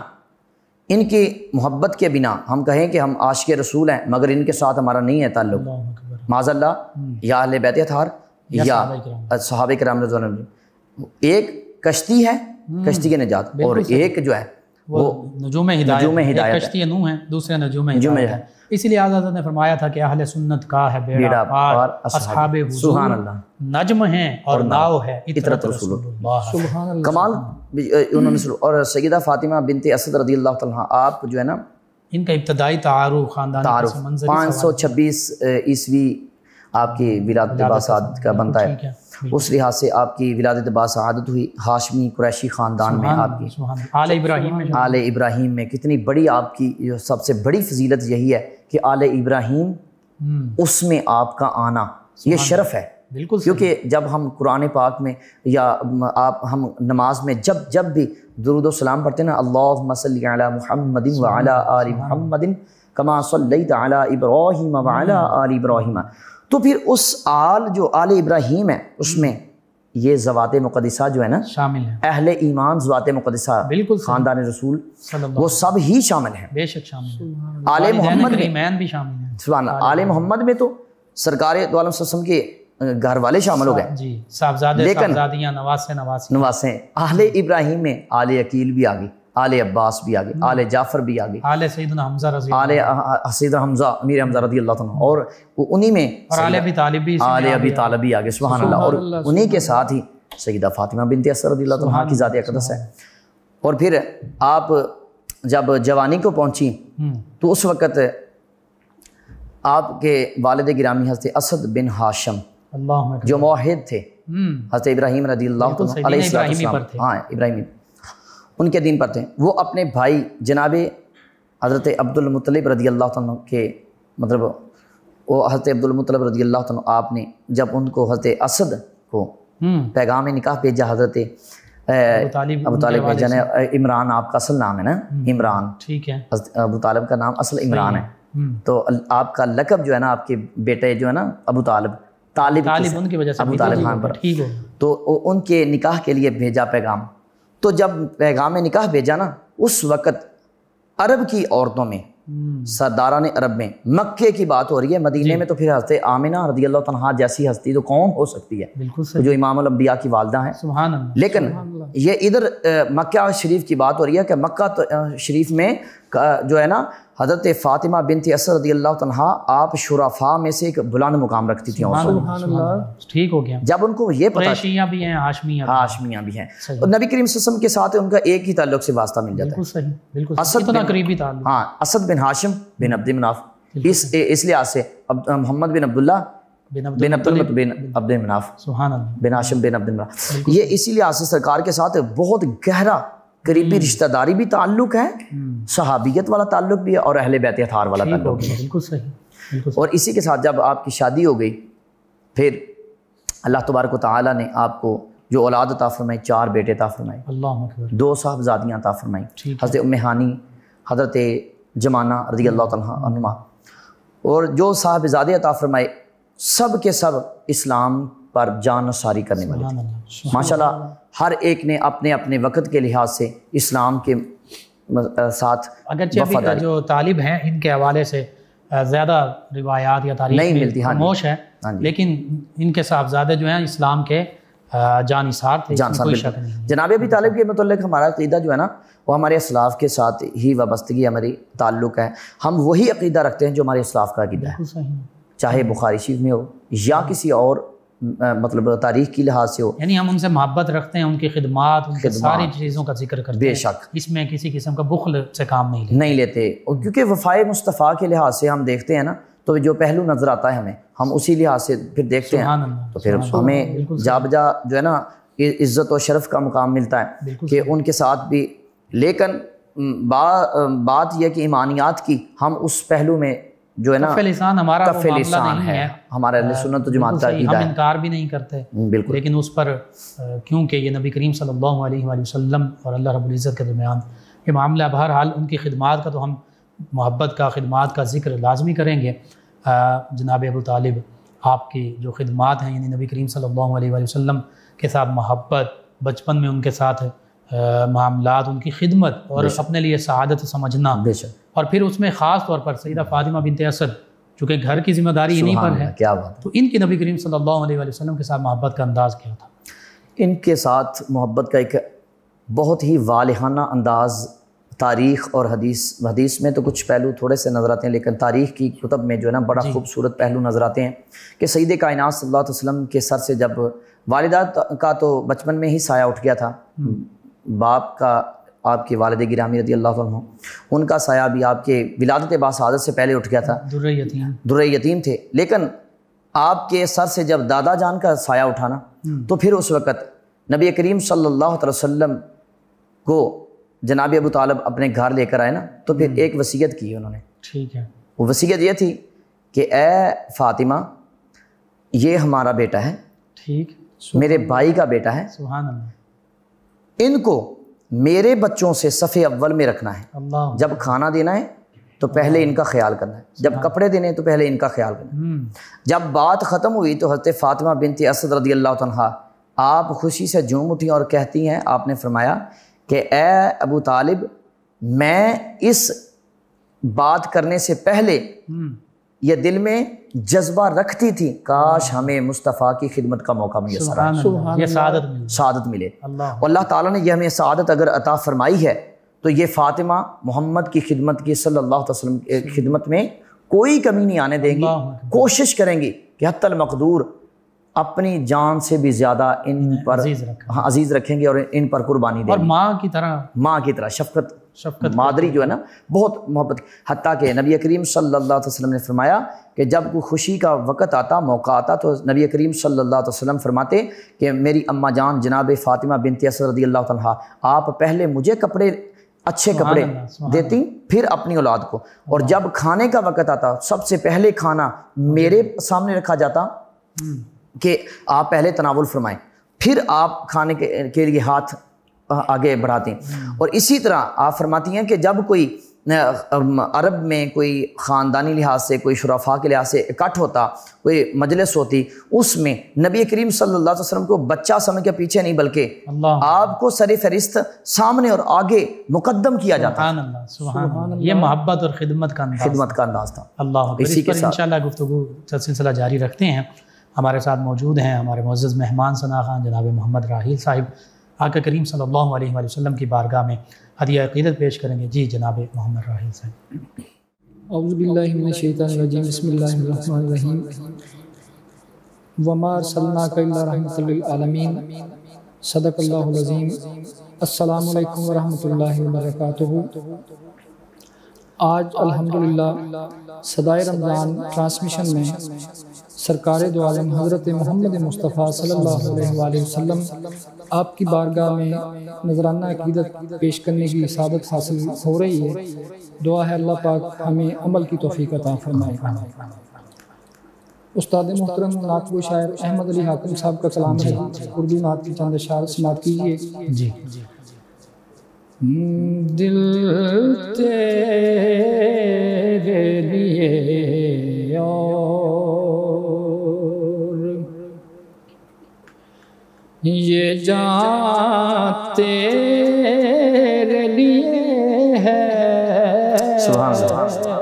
S3: ان کی محبت کے بنا ہم کہیں کہ ہم عاشق رسول ہیں مگر ان کے ساتھ ہمارا نہیں ہے تعلق،
S2: اللہ اکبر.
S3: معاذ اللہ، یا اہل بیت اطہار یا صحابہ کرام رضوان اللہ. ایک کشتی ہے، کشتی کے نجات، اور ایک جو ہے وہ
S2: نجوم ہدایت.
S3: نجوم ہدایت.
S2: ایک کشتی نوح ہے، دوسرے نجوم ہدایت ہے. اسی لیے آزاد نے فرمایا تھا کہ اہل سنت کا ہے بیڑا پار، اصحاب حضور نجم ہیں اور ناؤ ہے اطرت رسول اللہ.
S3: سبحان اللہ. کمال انہوں نے. اور سیدہ فاطمہ بنت اسد رضی اللہ تعالیٰ، آپ جو ہے نا
S2: ان کا ابتدائی تعارف خاندان
S3: تعارف پانچ سو چھبیس عیسوی آپ کی ولادت باسعادت کا بنتا ہے. اس لحاظ سے آپ کی ولادت باسعادت ہوئی ہاشمی قریشی خاندان میں. آپ کی
S2: آل ابراہیم میں
S3: آل ابراہیم میں کتنی بڑی آپ کی جو سب سے بڑی فضیلت یہی ہے کہ آل ابراہیم اس میں آپ کا آنا یہ شرف ہے.
S2: بالکل.
S3: کیونکہ جب ہم قرآن پاک میں یا آپ ہم نماز میں جب جب بھی درود و سلام پڑھتے ہیں نا، اللہم صلی علی محمد وعلی آل محمد کما صلیت علی ابراہیم وعلی آل ابراہیم، تو پھر اس آل جو آل ابراہیم ہے اس میں یہ ذوات مقدسہ جو ہے نا
S2: شامل ہیں.
S3: اہل ایمان ذوات مقدسہ
S2: بالکل
S3: خاندان رسول وہ سب ہی شامل ہیں.
S2: بے شک شامل ہیں.
S3: آل محمد
S2: کریمین بھی شامل ہیں.
S3: سبحان اللہ. آل محمد میں تو سرکار دو عالم صلی اللہ علیہ وسلم کے گھر والے شامل ہو گئے.
S2: جی. صاحبزادے صاحبزادیاں نواسے نواسی
S3: نواسے. اہل ابراہیم میں آل عقیل بھی آگے، آل عباس بھی آگے، آل جعفر بھی آگے،
S2: آل سیدنا حمزہ رضی
S3: آل سیدنا حمزہ امیر حمزہ رضی اللہ عنہ، اور انہی میں
S2: اور آل ابی طالب بھی
S3: آل ابی طالب بھی آگے. سبحان اللہ. اور انہی کے ساتھ ہی سیدہ فاطمہ بنت اسد رضی اللہ عنہ کی ذات اقدس ہے. اور پھر آپ جب جوانی کو پہنچی تو اس وقت آپ کے والد گرامی حضرت اسد بن ہاشم جو موحد تھے، حضرت ابراہیم رضی اللہ عنہ علیہ السلام، ہاں ابراہیمی ان کے دین پر تھے، وہ اپنے بھائی جناب حضرت عبد المطلب رضی اللہ عنہ کے مطلب وہ حضرت عبد المطلب رضی اللہ عنہ آپ نے جب ان کو حضرت اسد کو پیغام نکاح بھیجا، حضرت ابو طالب بھیجا نے. عمران آپ کا اصل نام ہے نا، عمران.
S2: ٹھیک ہے.
S3: حضرت ابو طالب کا نام اصل عمران ہے. تو آپ کا لقب جو ہے نا آپ کے بیٹے جو ہے نا ابو طالب، طالب
S2: ان کی وجہ سے
S3: ابو طالب خان پر، تو ان کے نکاح کے لیے بھیجا پیغام. تو جب پیغام نکاح بھیجا نا اس وقت عرب کی عورتوں میں، سرداران عرب میں مکے کی بات ہو رہی ہے، مدینے میں تو پھر حضرت آمنہ رضی اللہ عنہا جیسی ہستی تو کون ہو سکتی ہے، جو امام الانبیاء کی والدہ ہیں.
S2: سبحان اللہ.
S3: لیکن یہ ادھر مکہ شریف کی بات ہو رہی ہے کہ مکہ شریف میں جو ہے نا حضرت فاطمہ بنت اسد رضی اللہ عنہا آپ شرفاء میں سے ایک بلند مقام رکھتی تھیں.
S2: سبحان اللہ. ٹھیک ہو گیا.
S3: جب ان کو یہ پتہ
S2: قریشیاں بھی ہیں، ہاشمیاں
S3: ہاشمیاں بھی ہیں، اور نبی کریم صلی اللہ علیہ وسلم کے ساتھ ان کا ایک ہی تعلق سے واسطہ مل جاتا ہے.
S2: بالکل صحیح. بالکل
S3: اسد
S2: اتنا قریبی تعلق.
S3: ہاں، اسد بن ہاشم بن عبد مناف، اس اس لحاظ سے محمد بن عبداللہ بن عبدالمطلب بن عبد مناف،
S2: سبحان اللہ،
S3: بن ہاشم بن عبد مناف. یہ اسی لحاظ سے سرکار کے ساتھ بہت گہرا قریبی رشتہ داری بھی تعلق ہے، صحابیت والا تعلق بھی ہے، اور اہل بیت اطہار والا تعلق بھی ہے.
S2: بالکل صحیح.
S3: اور اسی کے ساتھ جب آپ کی شادی ہو گئی پھر اللہ تبارک و تعالیٰ نے آپ کو جو اولاد عطا فرمائی، چار بیٹے عطا فرمائے،
S2: اللہ اکبر،
S3: دو صاحبزادیاں عطا فرمائیں، حضرت ام ہانی، حضرت جمانہ رضی اللہ تعالیٰ عنہما. اور جو صاحبزادے عطا فرمائے سب کے سب اسلام پر جان نثاری کرنے والے تھے. ماشاءاللہ ہر ایک نے اپنے اپنے وقت کے لحاظ سے اسلام کے ساتھ
S2: اگرچہ جو طالب ہیں ان کے حوالے سے زیادہ روایات یا تاریخ
S3: نہیں ملتی،
S2: خاموش ہے، لیکن ان کے صاحبزادے جو ہیں اسلام کے جان نثار تھے، کوئی شک نہیں.
S3: جناب ابی طالب کے متعلق ہمارا عقیدہ جو ہے نا وہ ہمارے اسلاف کے ساتھ ہی وابستگی ہماری تعلق ہے. ہم وہی عقیدہ رکھتے ہیں جو ہمارے اسلاف کا عقیدہ ہے، چاہے بخاری شریف میں ہو یا کسی اور مطلب تاریخ کی لحاظ سے ہو،
S2: یعنی ہم ان سے محبت رکھتے ہیں، ان کی خدمات، ان کی ساری چیزوں کا ذکر کرتے ہیں،
S3: بے شک
S2: اس میں کسی قسم کا بخل سے کام نہیں لیتے
S3: نہیں لیتے، اور کیونکہ وفائے مصطفیٰ کے لحاظ سے ہم دیکھتے ہیں نا، تو جو پہلو نظر آتا ہے ہمیں، ہم اسی لحاظ سے پھر دیکھتے ہیں، تو پھر ہمیں جا بجا جو ہے نا عزت و شرف کا مقام ملتا ہے کہ ان کے ساتھ بھی. لیکن بات یہ کہ ایمانیات کی ہم اس پہلو میں جو ہے نا
S2: کف لسان ہمارا
S3: کف لسان ہے، ہمارا اہل سنت و جماعت کا عقیدہ ہے،
S2: ہم انکار بھی نہیں کرتے
S3: بالکل،
S2: لیکن اس پر کیونکہ یہ نبی کریم صلی اللہ علیہ وآلہ وسلم اور اللہ رب العزت کے درمیان یہ معاملہ، بہرحال ان کی خدمات کا تو ہم محبت کا، خدمات کا ذکر لازمی کریں گے. جناب ابو طالب آپ کی جو خدمات ہیں، یعنی نبی کریم صلی اللہ علیہ وآلہ وسلم کے ساتھ محبت، بچپن میں ان کے ساتھ معاملات، ان کی خدمت اور اپنے لیے سعادت سمجھنا، اور پھر اس میں خاص طور پر سیدہ فاطمہ بنت اسد چونکہ گھر کی ذمہ داری انہیں پر ہے،
S3: کیا بات،
S2: تو ان کی نبی کریم صلی اللہ علیہ وآلہ وسلم کے ساتھ محبت کا انداز کیا تھا؟
S3: ان کے ساتھ محبت کا ایک بہت ہی والہانہ انداز تاریخ اور حدیث حدیث میں تو کچھ پہلو تھوڑے سے نظر آتے ہیں، لیکن تاریخ کی کتب میں جو ہے نا بڑا خوبصورت پہلو نظر آتے ہیں کہ سید کائنات صلی اللہ علیہ وسلم کے سر سے جب والدہ کا تو بچپن میں ہی سایہ اٹھ گیا تھا، باپ کا، آپ کے والد گرامی رضی اللہ عنہ، ان کا سایہ بھی آپ کے ولادت باسعادت سے پہلے اٹھ گیا تھا، در یتیم در یتیم تھے، لیکن آپ کے سر سے جب دادا جان کا سایہ اٹھانا تو پھر اس وقت نبی کریم صلی اللہ علیہ وسلم کو جناب ابو طالب اپنے گھر لے کر آئے نا، تو پھر ایک وصیت کی انہوں نے، ٹھیک ہے، وہ وصیت یہ تھی کہ اے فاطمہ یہ ہمارا بیٹا ہے، ٹھیک، میرے بھائی کا بیٹا ہے، سبحان اللہ، ان کو میرے بچوں سے صف اول میں رکھنا ہے، جب کھانا دینا ہے تو پہلے ان کا خیال کرنا ہے، جب کپڑے دینے ہیں تو پہلے ان کا خیال کرنا ہے. جب بات ختم ہوئی تو حضرت فاطمہ بنت اسد رضی اللہ عنہا آپ خوشی سے جھوم اٹھی اور کہتی ہیں، آپ نے فرمایا کہ اے ابو طالب، میں اس بات کرنے سے پہلے یہ دل میں جذبہ رکھتی تھی کاش ہمیں مصطفیٰ کی خدمت کا موقع میسر آئے، یہ سعادت سعادت ملے، اور اللہ تعالیٰ نے یہ ہمیں سعادت اگر عطا فرمائی ہے تو یہ فاطمہ محمد کی خدمت کی صلی اللہ علیہ وسلم کی خدمت میں کوئی کمی نہیں آنے دیں گی، کوشش کریں گی کہ حتی المقدور اپنی جان سے بھی زیادہ ان پر عزیز رکھیں گے اور ان پر قربانی دیں گے، اور ماں کی طرح ماں کی طرح شفقت شفقت مادری جو ہے نا بہت محبت، حتیٰ کہ نبی کریم صلی اللہ علیہ وسلم نے فرمایا کہ جب کوئی خوشی کا وقت آتا، موقع آتا، تو نبی کریم صلی اللہ علیہ وسلم فرماتے کہ میری اماں جان جناب فاطمہ بنت اسد رضی اللہ عنہا آپ پہلے مجھے کپڑے، اچھے کپڑے دیتی، پھر اپنی اولاد کو، اور جب کھانے کا وقت آتا سب سے پہلے کھانا میرے سامنے رکھا جاتا کہ آپ پہلے تناول فرمائیں، پھر آپ کھانے کے لیے ہاتھ آگے بڑھاتے ہیں. اور اسی طرح آپ فرماتی ہیں کہ جب کوئی عرب میں کوئی خاندانی لحاظ سے، کوئی شرفاء کے لحاظ سے اکٹھ ہوتا، کوئی مجلس ہوتی، اس میں نبی کریم صلی اللہ علیہ وسلم کو بچہ سمجھ کے پیچھے نہیں بلکہ آپ کو سر فہرست سامنے اور آگے مقدم کیا جاتا. سبحان اللہ، سبحان اللہ، یہ محبت اور خدمت کا انداز خدمت کا انداز تھا. اللہ، اسی کے ساتھ انشاءاللہ گفتگو سلسلہ جاری رکھتے ہیں. ہمارے ساتھ موجود ہیں ہمارے معزز مہمان ثنا خان جناب محمد راحیل صاحب، آقا کریم صلی اللہ علیہ وآلہ وسلم کی بارگاہ میں ہدیہ عقیدت پیش کریں گے. جی جناب محمد راحیل صاحب.
S4: اعوذ باللہ من الشیطان الرجیم، بسم اللہ الرحمن الرحیم. وما ارسلناک الا رحمۃ للعالمین، صدق اللہ العظیم. السلام علیکم ورحمۃ اللہ وبرکاتہ. آج الحمدللہ صدائے رمضان ٹرانسمیشن میں سرکار دو عالم حضرت محمد مصطفیٰ صلی اللہ علیہ وآلہ وسلم آپ کی بارگاہ میں نذرانہ عقیدت پیش کرنے کی سعادت حاصل ہو رہی ہے. دعا ہے اللہ پاک ہمیں عمل کی توفیق عطا فرمائے. استاد محترم نعت گو شاعر احمد علی حاکم صاحب کا کلام ہے، اردو نعت کی چند اشعار سماعت کیجیے. جی دل تیرے لیے یہ جان تیرے لیے ہے،
S3: سبحان اللہ،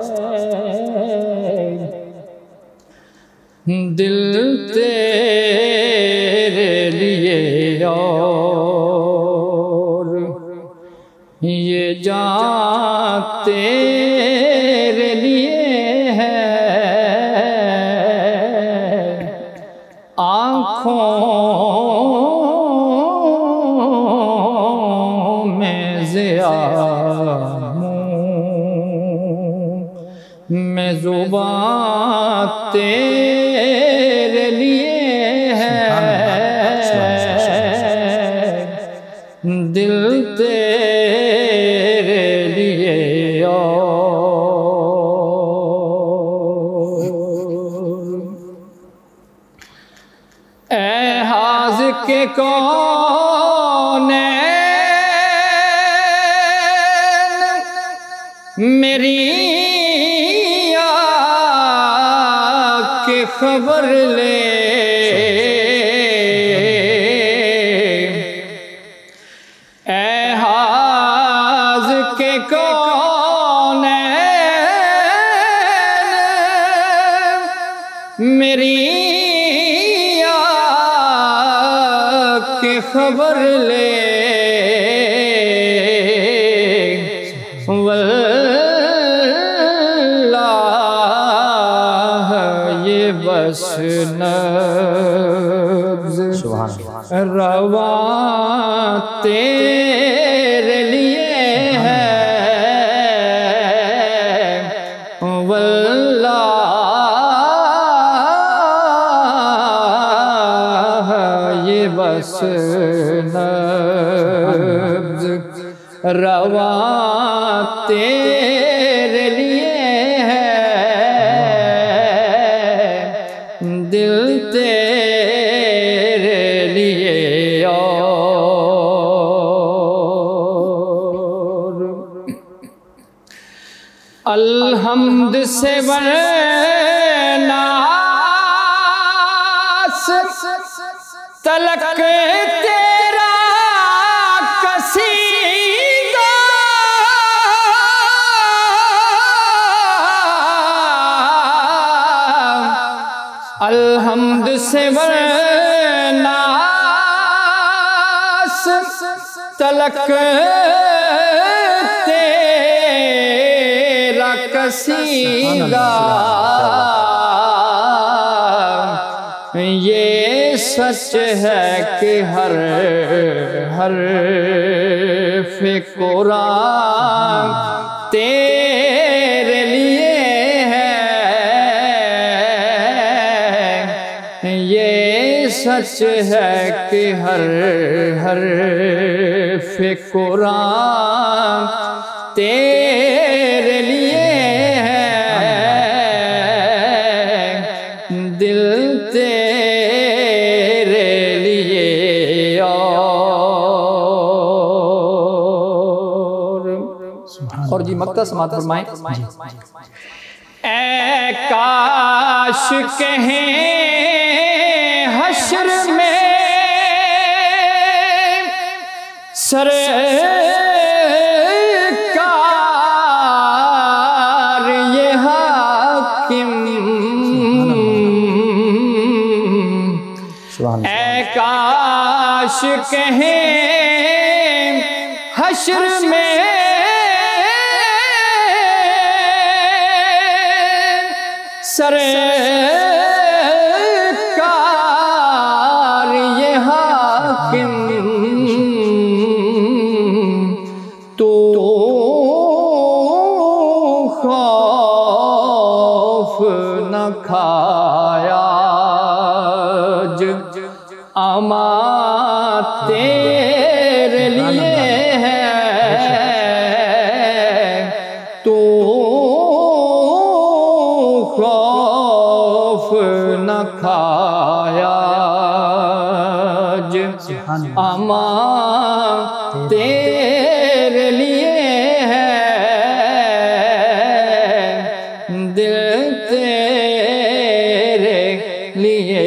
S4: دل تیرے لیے اور یہ جان تیرے لیے ہے، آنکھ میں زبان تیرے لیے ہے، دل تیرے لیے اے حاضر کے کونین میری آ کے خبر لے، اے حاضر کے کونین میری خبر لے، واللہ یہ بس نبض رواں تیرے لیے ہے، واللہ یہ بس نبض رواں تیرے لیے ہے، دل تیرے لیے اور الحمد سے ورناس تلک تیرا قصیدہ، الحمد سے ورناس تلک تیرا قصیدہ، یہ سچ ہے کہ ہر حرف قرآن تیرے لیے ہے، یہ سچ ہے کہ ہر حرف قرآن تیرے لیے ہے، دل تیرے لیے اور اور جی مکہ سماعت فرمائیں۔ اے کاش کہیں حشر میں سرکار یہ حاکم، اے کاش کہیں حشر میں سرکار یہ حاکم، تو خوف نہ کھایا اما تیرے لیے ہے، تو خوف نہ کھایا اما تیرے لیے ہے، دل تیرے لیے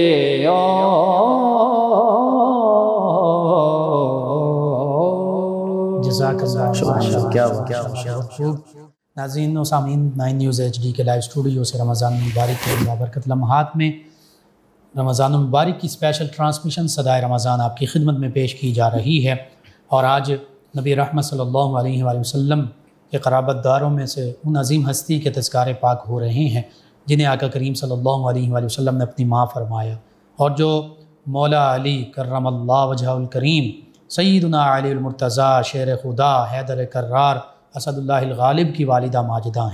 S2: جزاک اللہ خیر۔ ناظرین و سامعین، نائن نیوز ایچ ڈی کے لائیو اسٹوڈیو سے رمضان المبارک کے بابرکت لمحات میں رمضان المبارک کی اسپیشل ٹرانسمیشن صدائے رمضان آپ کی خدمت میں پیش کی جا رہی ہے، اور آج نبی رحمت صلی اللہ علیہ وآلہ وسلم کے قرابت داروں میں سے ان عظیم ہستی کے تذکار پاک ہو رہے ہیں جنہیں آقا کریم صلی اللہ علیہ وآلہ وسلم نے اپنی ماں فرمایا، اور جو مولا علی کرم اللہ وجہ الکریم، سیدنا علی المرتضیٰ شیر خدا حیدر کرار اسد اللہ الغالب کی والدہ ماجدہ ہیں،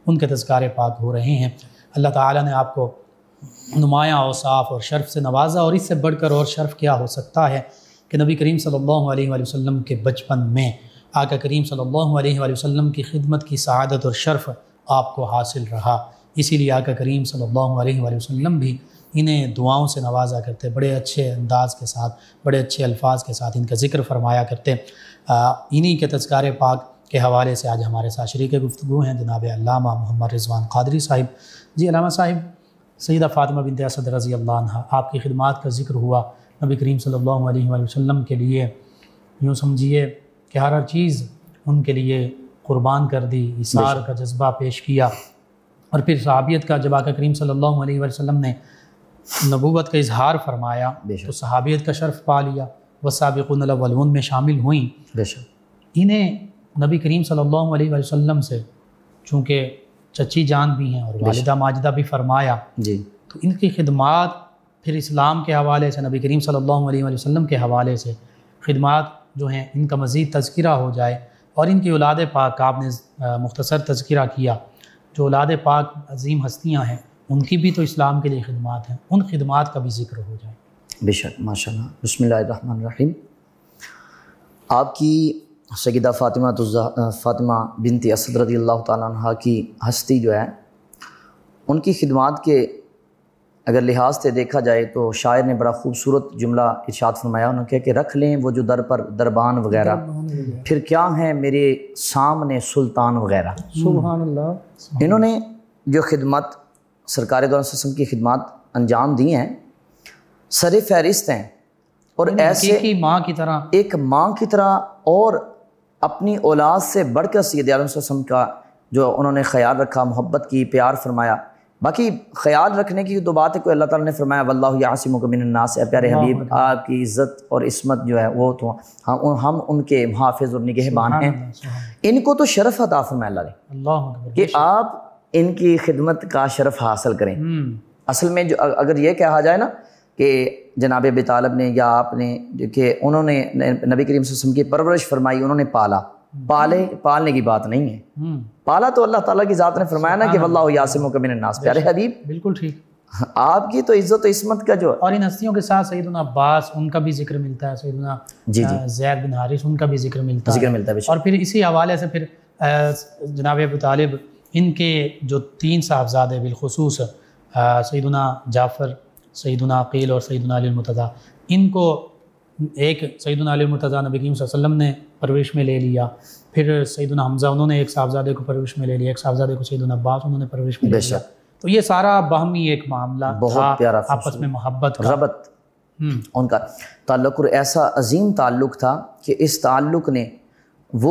S2: ان کے تذکارے پاک ہو رہے ہیں۔ اللہ تعالیٰ نے آپ کو نمایاں اوصاف اور شرف سے نوازا، اور اس سے بڑھ کر اور شرف کیا ہو سکتا ہے کہ نبی کریم صلی اللہ علیہ وآلہ وسلم کے بچپن میں آقا کریم صلی اللہ علیہ وآلہ وسلم کی خدمت کی سعادت اور شرف آپ کو حاصل رہا۔ اسی لیے آقا کریم صلی اللہ علیہ وآلہ وسلم بھی انہیں دعاؤں سے نوازا کرتے، بڑے اچھے انداز کے ساتھ، بڑے اچھے الفاظ کے ساتھ ان کا ذکر فرمایا کرتے۔ انہی کے تذکارے پاک کے حوالے سے آج ہمارے ساتھ شریک گفتگو ہیں جناب علامہ محمد رضوان قادری صاحب۔ جی علامہ صاحب، سیدہ فاطمہ بنت اسد رضی اللہ عنہ، آپ کی خدمات کا ذکر ہوا، نبی کریم صلی اللہ علیہ وآلہ وسلم کے لیے یوں سمجھیے کہ ہر ہر چیز ان کے لیے قربان کر دی، اثار کا جذبہ پیش کیا، اور پھر صحابیت کا جب آقا کریم صلی اللہ علیہ وآلہ وسلم نے نبوت کا اظہار فرمایا تو صحابیت کا شرف پا لیا، والسابقون الاولون میں شامل ہوئیں۔
S3: بے شک
S2: انہیں نبی کریم صلی اللہ علیہ وآلہ وسلم سے چونکہ چچی جان بھی ہیں اور والدہ ماجدہ بھی فرمایا،
S3: جی،
S2: تو ان کی خدمات پھر اسلام کے حوالے سے، نبی کریم صلی اللہ علیہ وآلہ وسلم کے حوالے سے خدمات جو ہیں ان کا مزید تذکرہ ہو جائے، اور ان کی اولاد پاک کا آپ نے مختصر تذکرہ کیا، جو اولاد پاک عظیم ہستیاں ہیں ان کی بھی تو اسلام کے لیے خدمات ہیں، ان خدمات کا بھی ذکر ہو جائے۔
S3: بے شک، ماشاء اللہ۔ بسم اللہ الرحمن الرحیم۔ آپ کی سیدہ فاطمہ فاطمہ بنت اسد رضی اللہ تعالیٰ عنہ کی ہستی جو ہے، ان کی خدمات کے اگر لحاظ سے دیکھا جائے تو شاعر نے بڑا خوبصورت جملہ ارشاد فرمایا، انہوں نے کہا کہ رکھ لیں وہ جو در پر دربان وغیرہ، پھر کیا ہیں میرے سامنے سلطان وغیرہ۔
S4: سبحان اللہ۔
S3: انہوں نے جو خدمت سرکار دو عالم صلی اللہ علیہ وسلم کی خدمات انجام دی ہیں، سر فہرست ہیں، اور ایسے
S2: کی ماں کی طرح،
S3: ایک ماں کی طرح، اور اپنی اولاد سے بڑھ کر سید عالم صلی اللہ علیہ وسلم کا جو انہوں نے خیال رکھا، محبت کی، پیار فرمایا۔ باقی خیال رکھنے کی تو بات ہے، کوئی اللہ تعالیٰ نے فرمایا واللہ یعصمک من الناس، اے پیارے حبیب آپ کی عزت اور عصمت جو ہے وہ تو ہم ہم ان کے محافظ اور نگہبان ہیں۔ ان کو تو شرف عطا فرمایا اللہ نے
S2: اللہ
S3: کہ آپ ان کی خدمت کا شرف حاصل کریں۔ اصل میں جو اگر یہ کہا جائے نا کہ جناب ابی طالب نے یا آپ نے کہ انہوں نے نبی کریم صلی اللہ علیہ وسلم کی پرورش فرمائی، انہوں نے پالا، پالے پالنے کی بات نہیں ہے، پالا تو اللہ تعالیٰ کی ذات نے فرمایا نا کہ واللہ یعصمک من الناس۔ پیارے حبیب
S2: بالکل ٹھیک،
S3: آپ کی تو عزت و عصمت کا جو،
S2: اور ان ہستیوں کے ساتھ سیدنا عباس ان کا بھی ذکر ملتا ہے، سیدنا
S3: جی جی
S2: زید بن حارث ان کا بھی ذکر ملتا ہے
S3: ذکر ملتا ہے۔
S2: اور پھر اسی حوالے سے پھر جناب ابو طالب ان کے جو تین صاحبزادے بالخصوص سیدنا جعفر، سیدنا عقیل اور سیدنا علی المرتضیٰ، ان کو ایک سیدنا علی المرتضیٰ نبی کریم صلی اللہ علیہ وسلم نے پرورش میں لے لیا، پھر سیدنا حمزہ انہوں نے ایک صاحبزادے کو پرورش میں لے لیا، ایک صاحبزادے کو سیدنا عباس انہوں نے پرورش میں لے لیا۔ تو یہ سارا باہمی ایک معاملہ
S3: بہت پیارا،
S2: آپس میں محبت کا،
S3: ربط ان کا تعلق، اور ایسا عظیم تعلق تھا کہ اس تعلق نے وہ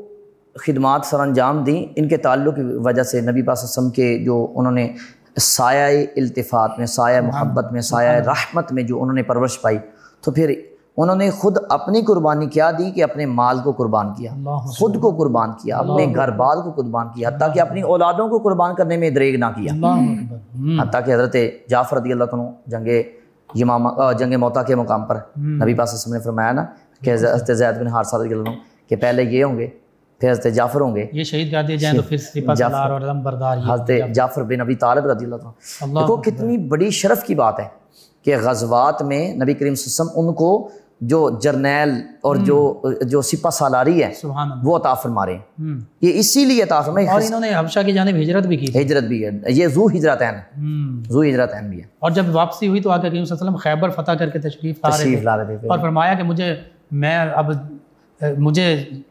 S3: خدمات سر انجام دیں۔ ان کے تعلق کی وجہ سے نبی پاک صلی اللہ علیہ وسلم کے جو انہوں نے سایہ التفات میں، سایہ محبت میں، سایہ رحمت میں جو انہوں نے پرورش پائی، تو پھر انہوں نے خود اپنی قربانی کیا دی کہ اپنے مال کو قربان کیا، خود کو قربان کیا، اپنے گھر بار کو قربان کیا، حتیٰ کہ اپنی اولادوں کو قربان کرنے میں دریغ نہ کیا، حتیٰ کہ حضرت جعفر رضی اللہ عنہ جنگ یمامہ جنگ موتا کے مقام پر نبی پاک صلی اللہ علیہ وسلم نے فرمایا نا کہ حضرت زید بن حارثہ رضی اللہ عنہ کہ پہلے یہ ہوں گے، پھر حضرت جعفر ہوں گے،
S2: یہ شہید کر دیے جائیں تو پھر سپہ سالار اور علم بردار،
S3: حضرت جعفر بن ابی طالب رضی اللہ عنہ۔ دیکھو کتنی بڑی شرف کی بات ہے کہ غزوات میں نبی کریم صلی اللہ علیہ وسلم ان کو جو جرنیل اور جو جو سپہ سالاری ہے وہ عطا فرما رہے ہیں، یہ اسی لیے عطا فرمائے،
S2: اور انہوں نے حبشہ کی جانب ہجرت بھی کی،
S3: ہجرت بھی ہے، یہ ذو ہجرتین ذو ہجرتین بھی ہے۔
S2: اور جب واپسی ہوئی تو آقا کریم صلی اللہ علیہ وسلم خیبر فتح کر کے تشریف
S3: تشریف لا رہے تھے،
S2: اور فرمایا کہ مجھے میں اب مجھے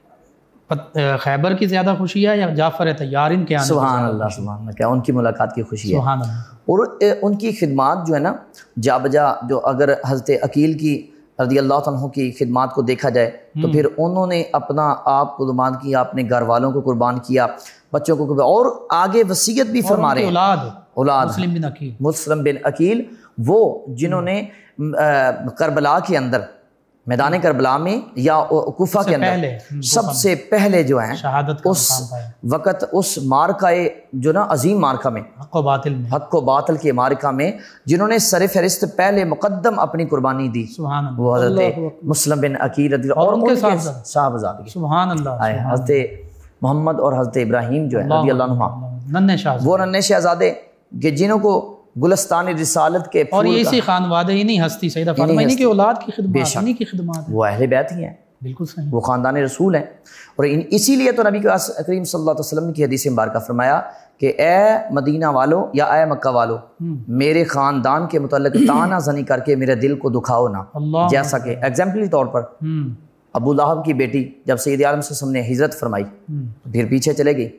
S2: خیبر کی زیادہ خوشی ہے یا جعفر طیار ان کے آنے؟
S3: سبحان اللہ، سبحان اللہ، کیا ان کی ملاقات کی خوشی ہے،
S2: سبحان اللہ۔
S3: اور ان کی خدمات جو ہے نا جا بجا، جو اگر حضرت عقیل کی رضی اللہ عنہ کی خدمات کو دیکھا جائے تو پھر انہوں نے اپنا آپ کو قربان کیا، اپنے گھر والوں کو قربان کیا، بچوں کو قربان، اور آگے وصیت بھی فرما رہے ہیں،
S2: اولاد
S3: اولاد
S2: مسلم بن عقیل،
S3: مسلم بن عقیل، وہ جنہوں نے کربلا کے اندر، میدان کربلا میں یا کوفہ کے اندر سب سے پہلے جو ہیں
S2: شہادت
S3: اس وقت اس مارکہ جو نا عظیم مارکہ میں،
S2: حق و باطل میں،
S3: حق و باطل کے مارکہ میں جنہوں نے سر فہرست پہلے مقدم اپنی قربانی دی،
S2: سبحان اللہ،
S3: وہ حضرت مسلم بن عقیل رضی اللہ، اور ان کے صاحبزادے،
S2: سبحان اللہ،
S3: حضرت محمد اور حضرت ابراہیم جو ہے رضی اللہ عنہ،
S2: ننھے شہزادے،
S3: وہ ننھے شہزادے کہ جنہوں کو گلستان رسالت کے
S2: اور
S3: پھول
S2: یہ
S3: کا-
S2: اسی خانوادے ہی نہیں ہستی سیدہ فاطمہ انہی کی اولاد کی خدمات، انہی کی خدمات ہیں۔
S3: وہ اہل بیت ہی ہیں،
S2: بالکل صحیح۔
S3: وہ خاندان رسول ہیں، اور ان اسی لیے تو نبی کریم صلی اللہ علیہ وسلم کی حدیث مبارکہ فرمایا کہ اے مدینہ والو یا اے مکہ والو، میرے خاندان کے متعلق تانا زنی کر کے میرے دل کو دکھاؤ نہ،
S2: اللہ
S3: جیسا کہ ایگزامپلی طور پر
S2: ہوں
S3: ابو لہب کی بیٹی جب سید عالم صلی اللہ علیہ وسلم نے ہجرت فرمائی تو پھر پیچھے چلے گئی،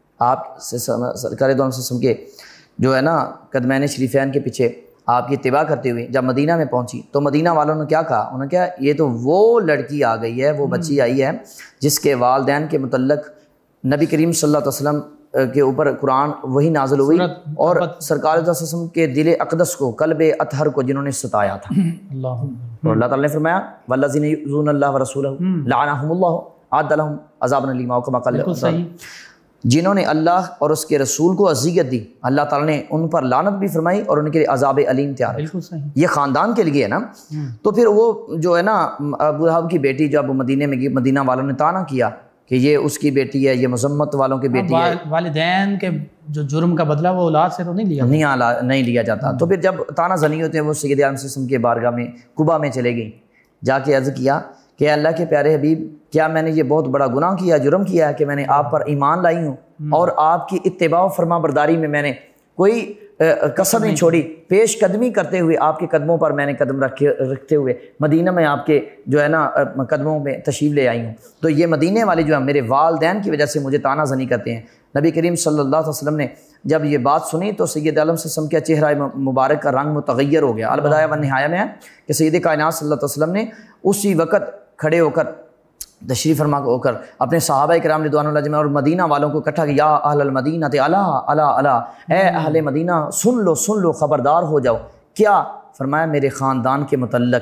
S3: آپ سے سرکار دو عالم صلی اللہ علیہ وسلم کے جو ہے نا قدمین شریفین کے پیچھے آپ کی اتباع کرتے ہوئے جب مدینہ میں پہنچی تو مدینہ والوں نے کیا کہا؟ انہوں نے کہا یہ تو وہ لڑکی آ گئی ہے، وہ بچی آئی ہے جس کے والدین کے متعلق نبی کریم صلی اللہ علیہ وسلم کے اوپر قرآن وہی نازل ہوئی اور سرکار صلی اللہ علیہ وسلم کے دل اقدس کو، قلب اطہر کو جنہوں نے ستایا تھا،
S2: اللہ
S3: اور اللہ تعالیٰ نے فرمایا والذین یؤذون اللہ ورسولہ لعنہم اللہ اعد لہم عذابا الیما، کما قال
S2: بالکل صحیح۔
S3: جنہوں نے اللہ اور اس کے رسول کو اذیت دی اللہ تعالیٰ نے ان پر لعنت بھی فرمائی اور ان کے لیے عذاب علیم تیار ہے۔
S2: بالکل صحیح۔
S3: یہ خاندان کے لیے ہے نا، تو پھر وہ جو ہے نا ابو لہب کی بیٹی جب مدینے میں گئی، مدینہ والوں نے تانا کیا کہ یہ اس کی بیٹی ہے، یہ مذمت والوں کی بیٹی ہے،
S2: والدین کے جو جرم کا بدلہ وہ اولاد سے تو نہیں لیا،
S3: نہیں آلا نہیں لیا جاتا۔ تو پھر جب تانا زنی ہوتے ہیں وہ سید عالم صلی اللہ علیہ وسلم کے بارگاہ میں قباء میں چلے گئیں، جا کے عرض کیا کہ اللہ کے پیارے حبیب کیا میں نے یہ بہت بڑا گناہ کیا، جرم کیا ہے کہ میں نے آپ پر ایمان لائی ہوں اور آپ کی اتباع و فرما برداری میں میں نے کوئی کسر نہیں چھوڑی، پیش قدمی کرتے ہوئے آپ کے قدموں پر میں نے قدم رکھے رکھتے ہوئے مدینہ میں آپ کے جو ہے نا قدموں میں تشریف لے آئی ہوں، تو یہ مدینے والے جو ہیں میرے والدین کی وجہ سے مجھے تانا زنی کرتے ہیں۔ نبی کریم صلی اللہ علیہ وسلم نے جب یہ بات سنی تو سید عالم صلی اللہ علیہ وسلم کا چہرہ مبارک کا رنگ متغیر ہو گیا۔ البدایہ والنہایہ میں ہے کہ سید کائنات صلی اللہ علیہ وسلم نے اسی وقت کھڑے ہو کر تشریف فرما ہو کر اپنے صحابہ کرام رضوان اللہ اجمعین اور مدینہ والوں کو اکٹھا کیا، یا اہل المدینہ الا الا الا، اے اہل مدینہ سن لو سن لو، خبردار ہو جاؤ۔ کیا فرمایا؟ میرے خاندان کے متعلق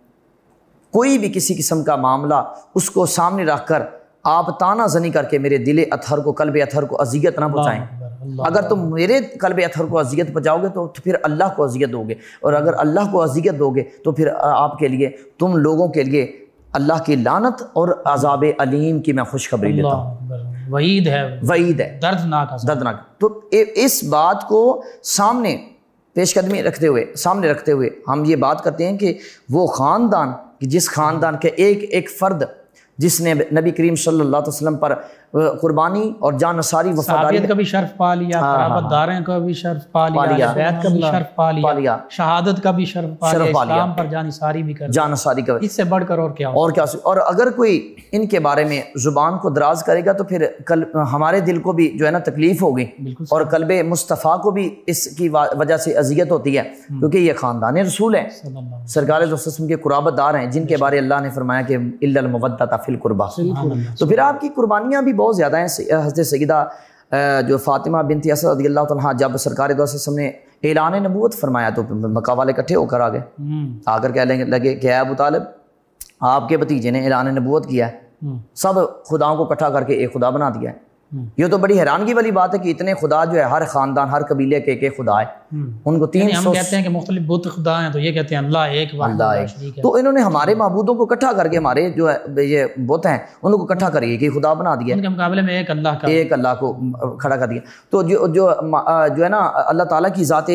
S3: کوئی بھی کسی قسم کا معاملہ اس کو سامنے رکھ کر آپ تانا زنی کر کے میرے دل اطہر کو، قلب اطہر کو اذیت نہ پہنچائیں۔ اگر تم میرے قلب اطہر کو اذیت پہنچاؤ گے تو پھر اللہ کو اذیت دو گے، اور اگر اللہ کو اذیت دو گے تو پھر آپ کے لیے، تم لوگوں کے لیے اللہ کی لعنت اور عذاب علیم کی میں خوشخبری دیتا ہوں۔
S2: وعید ہے،
S3: وعید ہے،
S2: دردناک عذاب۔
S3: دردناک۔ تو اس بات کو سامنے پیش قدمی رکھتے ہوئے سامنے رکھتے ہوئے ہم یہ بات کرتے ہیں کہ وہ خاندان کہ جس خاندان کے ایک ایک فرد جس نے نبی کریم صلی اللہ علیہ وسلم پر قربانی اور جان نثاری وفاداری
S2: صحابیت کا بھی شرف پا لیا، قرابت داریں کا بھی شرف پا لیا، بیعت کا بھی شرف پا لیا، شہادت کا بھی شرف پا لیا، اسلام پر جان نثاری بھی کر
S3: جان نثاری کا،
S2: اس سے بڑھ کر اور کیا
S3: اور کیا۔ اور اگر کوئی ان کے بارے میں زبان کو دراز کرے گا تو پھر کل ہمارے دل کو بھی جو ہے نا تکلیف ہوگی، اور قلب مصطفیٰ کو بھی اس کی وجہ سے اذیت ہوتی ہے، کیونکہ یہ خاندان رسول ہیں، سرکار دو وسلم کے قرابت دار ہیں، جن کے بارے اللہ نے فرمایا کہ الا المودۃ فی القربہ۔ تو پھر آپ کی قربانیاں بھی بہت زیادہ ہیں۔ حضرت سیدہ جو فاطمہ بنت اسد رضی اللہ تعالیٰ عنہ جب سرکار دو وسلم نے اعلان نبوت فرمایا تو مکہ والے اکٹھے ہو کر آ گئے، آ کر کہنے لگے کہ اے ابو طالب آپ کے بھتیجے نے اعلان نبوت کیا ہے، سب خداؤں کو اکٹھا کر کے ایک خدا بنا دیا ہے۔ یہ تو بڑی حیرانگی والی بات ہے کہ اتنے خدا جو ہے ہر خاندان ہر قبیلے کے ایک خدا ہے، ان کو تین
S2: ہم کہتے ہیں کہ مختلف بت خدا ہیں تو یہ کہتے ہیں اللہ ایک واحد
S3: ایک، تو انہوں نے ہمارے معبودوں کو اکٹھا کر کے ہمارے جو ہے یہ بت ہیں ان کو اکٹھا کر کے خدا بنا دیا،
S2: ان کے مقابلے میں ایک اللہ کا
S3: ایک اللہ کو کھڑا کر دیا۔ تو جو جو جو ہے نا اللہ تعالیٰ کی ذات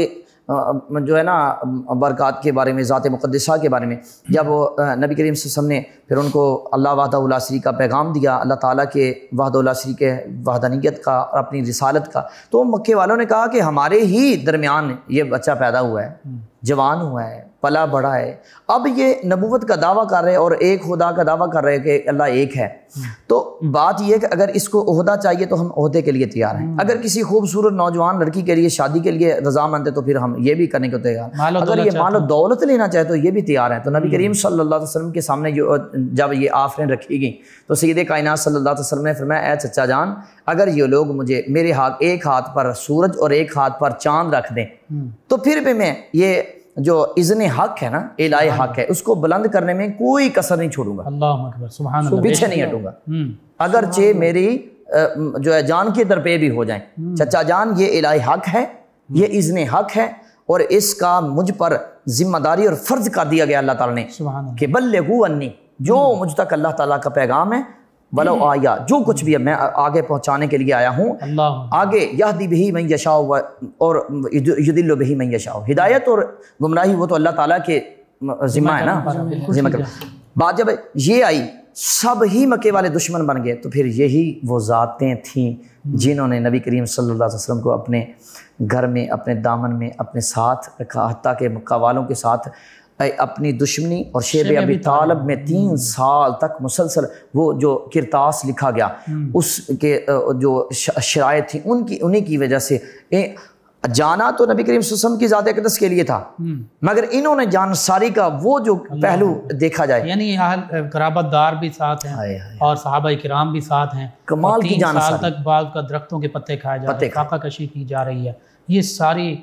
S3: جو ہے نا برکات کے بارے میں، ذات مقدسہ کے بارے میں جب وہ نبی کریم صلی اللہ علیہ وسلم نے پھر ان کو اللہ وحدہ لا شریک کا پیغام دیا، اللہ تعالیٰ کے وحدہ لا شریک کے وحدانیت کا اور اپنی رسالت کا، تو مکے والوں نے کہا کہ ہمارے ہی درمیان یہ بچہ پیدا ہوا ہے، جوان ہوا ہے، پلا بڑا ہے، اب یہ نبوت کا دعویٰ کر رہے اور ایک خدا کا دعویٰ کر رہے کہ اللہ ایک ہے۔ تو بات یہ ہے کہ اگر اس کو عہدہ چاہیے تو ہم عہدے کے لیے تیار ہیں، اگر کسی خوبصورت نوجوان لڑکی کے لیے شادی کے لیے رضامند ہے تو پھر ہم یہ بھی کرنے کو تیار ہیں، اگر یہ مال و دولت لینا چاہے تو یہ بھی تیار ہیں۔ تو نبی کریم صلی اللہ علیہ وسلم کے سامنے جو جب یہ آفریں رکھی گئیں تو سید کائنات صلی اللہ علیہ وسلم نے فرمایا اے چچا جان اگر یہ لوگ مجھے میرے ہاتھ ایک ہاتھ پر سورج اور ایک ہاتھ پر چاند رکھ دیں تو پھر بھی میں یہ جو اذن حق ہے نا، الہ حق ہے، اس کو بلند کرنے میں کوئی کسر نہیں چھوڑوں گا،
S2: اللہ اکبر سبحان اللہ،
S3: پیچھے نہیں ہٹوں گا، اگرچہ میری جو ہے جان کے در پہ بھی ہو جائیں۔ چچا جان یہ الہ حق ہے، یہ اذن حق ہے، اور اس کا مجھ پر ذمہ داری اور فرض کر دیا گیا اللہ تعالیٰ نے کہ بلغوا انی، جو مجھ تک اللہ تعالیٰ کا پیغام ہے ولو آیا، جو کچھ بھی ہے میں آگے پہنچانے کے لیے آیا ہوں،
S2: اللہ
S3: آگے یہدی بہی من یشاء اور یضل بہی من یشاء، ہدایت اور گمراہی وہ تو اللہ تعالیٰ کے ذمہ ہے نا، ذمہ کر۔ بات جب یہ آئی سب ہی مکے والے دشمن بن گئے، تو پھر یہی وہ ذاتیں تھیں جنہوں نے نبی کریم صلی اللہ علیہ وسلم کو اپنے گھر میں، اپنے دامن میں اپنے ساتھ رکھا، حتیٰ کہ مکہ والوں کے ساتھ اپنی دشمنی اور شیب ابی طالب میں تین سال تک مسلسل وہ جو کرتاس لکھا گیا اس کے جو شرائط تھیں ان کی انہی کی وجہ سے جانا تو نبی کریم صلی اللہ علیہ وسلم کی ذات اقدس کے لیے تھا، مگر انہوں نے جانساری کا وہ جو پہلو دیکھا جائے،
S2: یعنی اہل قرابت دار بھی ساتھ ہیں اور صحابہ کرام بھی ساتھ ہیں،
S3: کمال کی
S2: تین سال تک بعض کا درختوں کے پتے کھائے جا رہے ہیں، فاقہ کشی کی جا رہی ہے، یہ ساری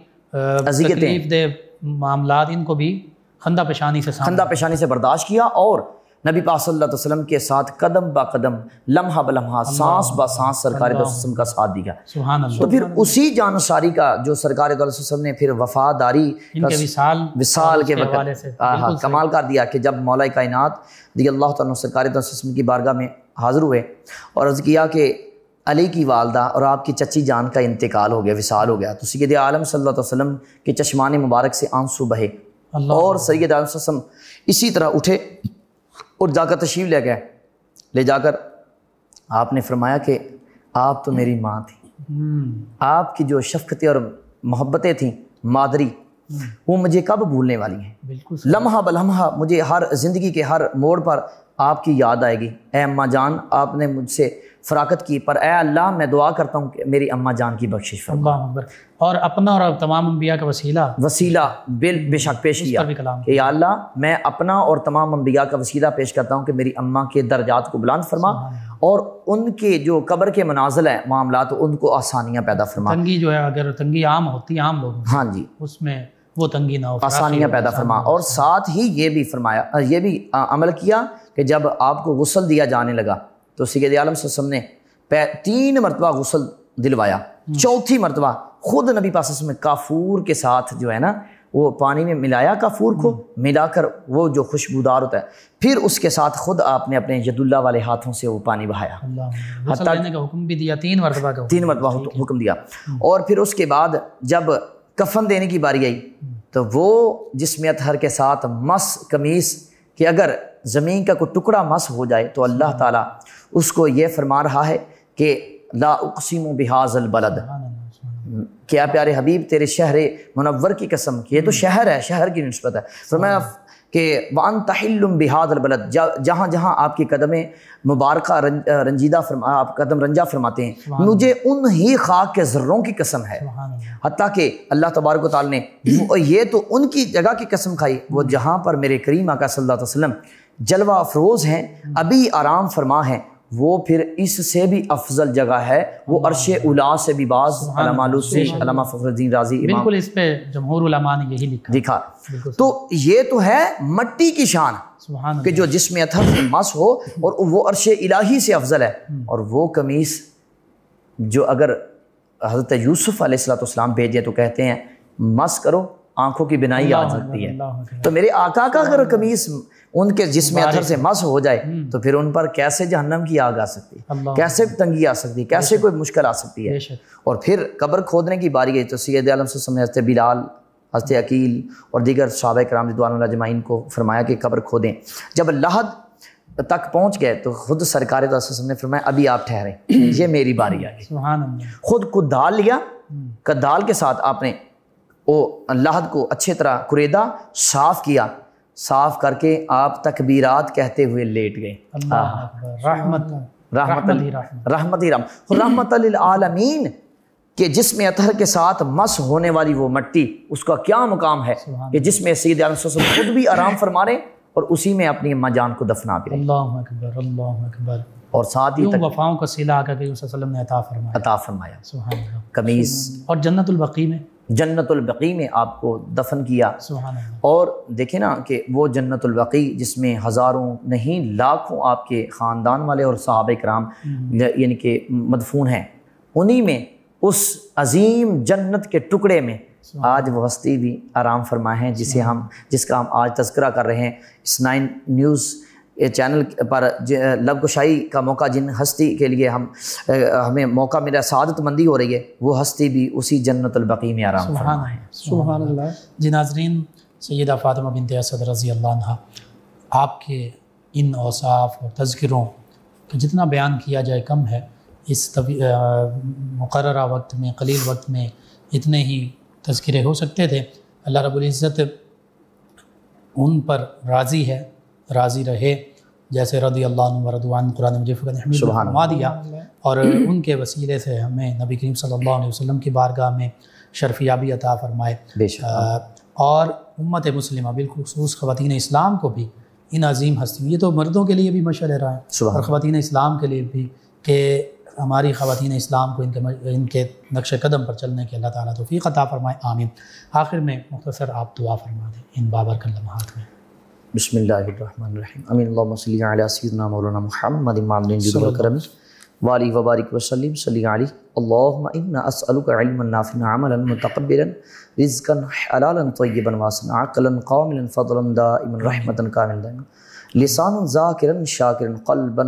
S2: تکلیف دہ معاملات ان کو بھی خندہ پیشانی سے
S3: خندہ پیشانی سے برداشت کیا، اور نبی پاک صلی اللہ علیہ وسلم کے ساتھ قدم با قدم، لمحہ بلمحہ، سانس با سانس سرکار دو علیہ وسلم کا ساتھ دیا۔
S2: سبحان اللہ۔
S3: تو پھر اسی جانساری کا جو سرکار دو علیہ وسلم نے پھر وفاداری
S2: ان کے وصال
S3: وصال کے وقت کمال کر دیا کہ جب مولا کائنات رضی اللہ تعالیٰ سرکار دو علیہ وسلم کی بارگاہ میں حاضر ہوئے اور عرض کیا کہ علی کی والدہ اور آپ کی چچی جان کا انتقال ہو گیا، وصال ہو گیا، تو سید عالم صلی اللہ علیہ وسلم کے چشمان مبارک سے آنسو بہے، اور سید عالم صلی اللہ علیہ وسلم اسی طرح اٹھے اور جا کر تشریف لے گئے، لے جا کر آپ نے فرمایا کہ آپ تو میری ماں تھی، آپ کی جو شفقتیں اور محبتیں تھیں مادری، وہ مجھے کب بھولنے والی ہیں، لمحہ بلمحہ مجھے ہر زندگی کے ہر موڑ پر آپ کی یاد آئے گی۔ اے اماں جان، آپ نے مجھ سے فراقت کی، پر اے اللہ میں دعا کرتا ہوں کہ میری اماں جان کی بخشش فرما۔
S2: اللہ اکبر۔ اور اپنا اور تمام انبیاء کا وسیلہ
S3: وسیلہ بل بے شک پیش کیا کہ یا اللہ میں اپنا اور تمام انبیاء کا وسیلہ پیش کرتا ہوں کہ میری اماں کے درجات کو بلند فرما، اور ان کے جو قبر کے منازل ہیں معاملات ان کو آسانیاں پیدا فرما۔
S2: تنگی جو ہے اگر تنگی عام ہوتی عام لوگوں،
S3: ہاں جی،
S2: اس میں وہ تنگی نہ ہو،
S3: آسانیاں پیدا فرما، اور ساتھ ہی یہ بھی فرمایا، یہ بھی عمل کیا کہ جب آپ کو غسل دیا جانے لگا تو سید عالم صلی اللہ علیہ وسلم نے تین مرتبہ غسل دلوایا، چوتھی مرتبہ خود نبی پاک صلی اللہ علیہ وسلم کافور کے ساتھ جو ہے نا وہ پانی میں ملایا، کافور کو ملا کر وہ جو خوشبودار ہوتا ہے، پھر اس کے ساتھ خود آپ نے اپنے ید اللہ والے ہاتھوں سے وہ پانی بہایا،
S2: غسل لینے کا حکم بھی دیا، تین مرتبہ کا
S3: تین مرتبہ حکم دیا۔ اور پھر اس کے بعد جب کفن دینے کی باری آئی تو وہ جسم اطہر کے ساتھ مس قمیص کہ اگر زمین کا کوئی ٹکڑا مس ہو جائے تو اللہ تعالیٰ اس کو یہ فرما رہا ہے کہ لا اقسم بہذا البلد، کیا پیارے حبیب تیرے شہر منور کی قسم، یہ تو شہر ہے، شہر کی نسبت ہے، فرمایا کہ وانت حل بہذا البلد، جہاں جہاں آپ کی قدم مبارکہ رنجیدہ فرما، آپ قدم رنجہ فرماتے ہیں، مجھے ان ہی خاک کے ذروں کی قسم ہے، حتیٰ کہ اللہ تبارک و تعالیٰ نے یہ تو ان کی جگہ کی قسم کھائی وہ جہاں پر میرے کریم آقا صلی اللہ علیہ وسلم جلوہ افروز ہیں، ابھی آرام فرما ہیں، وہ پھر اس سے بھی افضل جگہ ہے، وہ عرش اولا سے بھی باز، علامہ آلوسی، علامہ فخر الدین رازی،
S2: بالکل اس پہ جمہور علماء نے یہی لکھا
S3: دکھا۔ تو یہ تو ہے مٹی کی شان کہ جو جسم اطہر سے مس ہو اور وہ عرش الہی سے افضل ہے، اور وہ قمیص جو اگر حضرت یوسف علیہ السلام بھیجے تو کہتے ہیں مس کرو آنکھوں کی بینائی آ سکتی ہے، تو میرے آقا کا اگر قمیص ان کے جسم اطہر سے مس ہو جائے تو پھر ان پر کیسے جہنم کی آگ آ سکتی ہے، کیسے تنگی آ سکتی ہے، کیسے کوئی مشکل آ سکتی ہے۔ اور پھر قبر کھودنے کی باری گئی تو سید عالم صلی اللہ علیہ وسلم نے حضرت بلال، حضرت عقیل اور دیگر صحابہ کرام رضوان اللہ اجمعین کو فرمایا کہ قبر کھودیں۔ جب لحد تک پہنچ گئے تو خود سرکار دو علیہ وسلم نے فرمایا ابھی آپ ٹھہریں، یہ میری باری آ گئی، خود کو دال لیا، کدال کے ساتھ آپ نے وہ لحد کو اچھی طرح کریدا، صاف کیا، صاف کر کے آپ تکبیرات کہتے ہوئے لیٹ گئے۔
S2: رحمت
S3: رحمت رحمت رحمت للعالمین کہ جسم اطہر کے ساتھ مس ہونے والی وہ مٹی، اس کا کیا مقام ہے کہ جس میں سید عالم صلی اللہ علیہ وسلم خود بھی آرام فرما رہے اور اسی میں اپنی اماں جان کو دفنا بھی رہے۔
S2: اللہ اکبر، اللہ اکبر۔
S3: اور ساتھ ہی
S2: وفاؤں کا صلہ آقا کریم صلی اللہ علیہ وسلم نے عطا فرمایا،
S3: عطا فرمایا،
S2: سبحان اللہ۔
S3: قمیص
S2: اور جنت البقیع میں،
S3: جنت البقیع میں آپ کو دفن کیا۔
S2: سبحان اللہ۔
S3: اور دیکھیں نا کہ وہ جنت البقیع جس میں ہزاروں نہیں لاکھوں آپ کے خاندان والے اور صحابہ کرام یعنی کہ مدفون ہیں، انہی میں اس عظیم جنت کے ٹکڑے میں آج وہ ہستی بھی آرام فرما ہیں جسے ہم جس کا ہم آج تذکرہ کر رہے ہیں۔ اس نائن نیوز یہ چینل پر لب کشائی کا موقع جن ہستی کے لیے ہم ہمیں موقع ملا، سعادت مندی ہو رہی ہے، وہ ہستی بھی اسی جنت البقیع میں آرام فرمائے۔
S4: سبحان اللہ۔
S2: جی ناظرین، سیدہ فاطمہ بنت اسد رضی اللہ عنہ، آپ کے ان اوصاف اور تذکروں کا جتنا بیان کیا جائے کم ہے۔ اس مقررہ وقت میں، قلیل وقت میں اتنے ہی تذکرے ہو سکتے تھے۔ اللہ رب العزت ان پر راضی ہے، راضی رہے، جیسے رضی اللہ عنہ ورضوان قرآن مجید نے ہمیں فرما دیا، اور ان کے وسیلے سے ہمیں نبی کریم صلی اللہ علیہ وسلم کی بارگاہ میں شرفیابی عطا فرمائے، اور امت مسلمہ بالخصوص خواتین اسلام کو بھی ان عظیم ہستیوں، یہ تو مردوں کے لیے بھی مشعل ہے اور خواتین اسلام کے لیے بھی، کہ ہماری خواتین اسلام کو ان کے ان کے نقش قدم پر چلنے کے اللہ تعالیٰ توفیق عطا فرمائے، آمین۔ آخر میں مختصر آپ دعا فرما دیں ان بابرکت لمحات میں۔
S3: بسم اللہ الرحمن الرحیم، امین اللہم صلی علی سیدنا مولانا محمد معدن جود والکرم وآلہ وبارک وسلم، صلی علیہ اللہم انا اسألک علما نافعا عملا متقبلا رزقا حلالا طیبا واسعا عقلا کاملا فضلا دائما رحمتا کاملا دائما لسانا ذاکرا شاکرا قلبا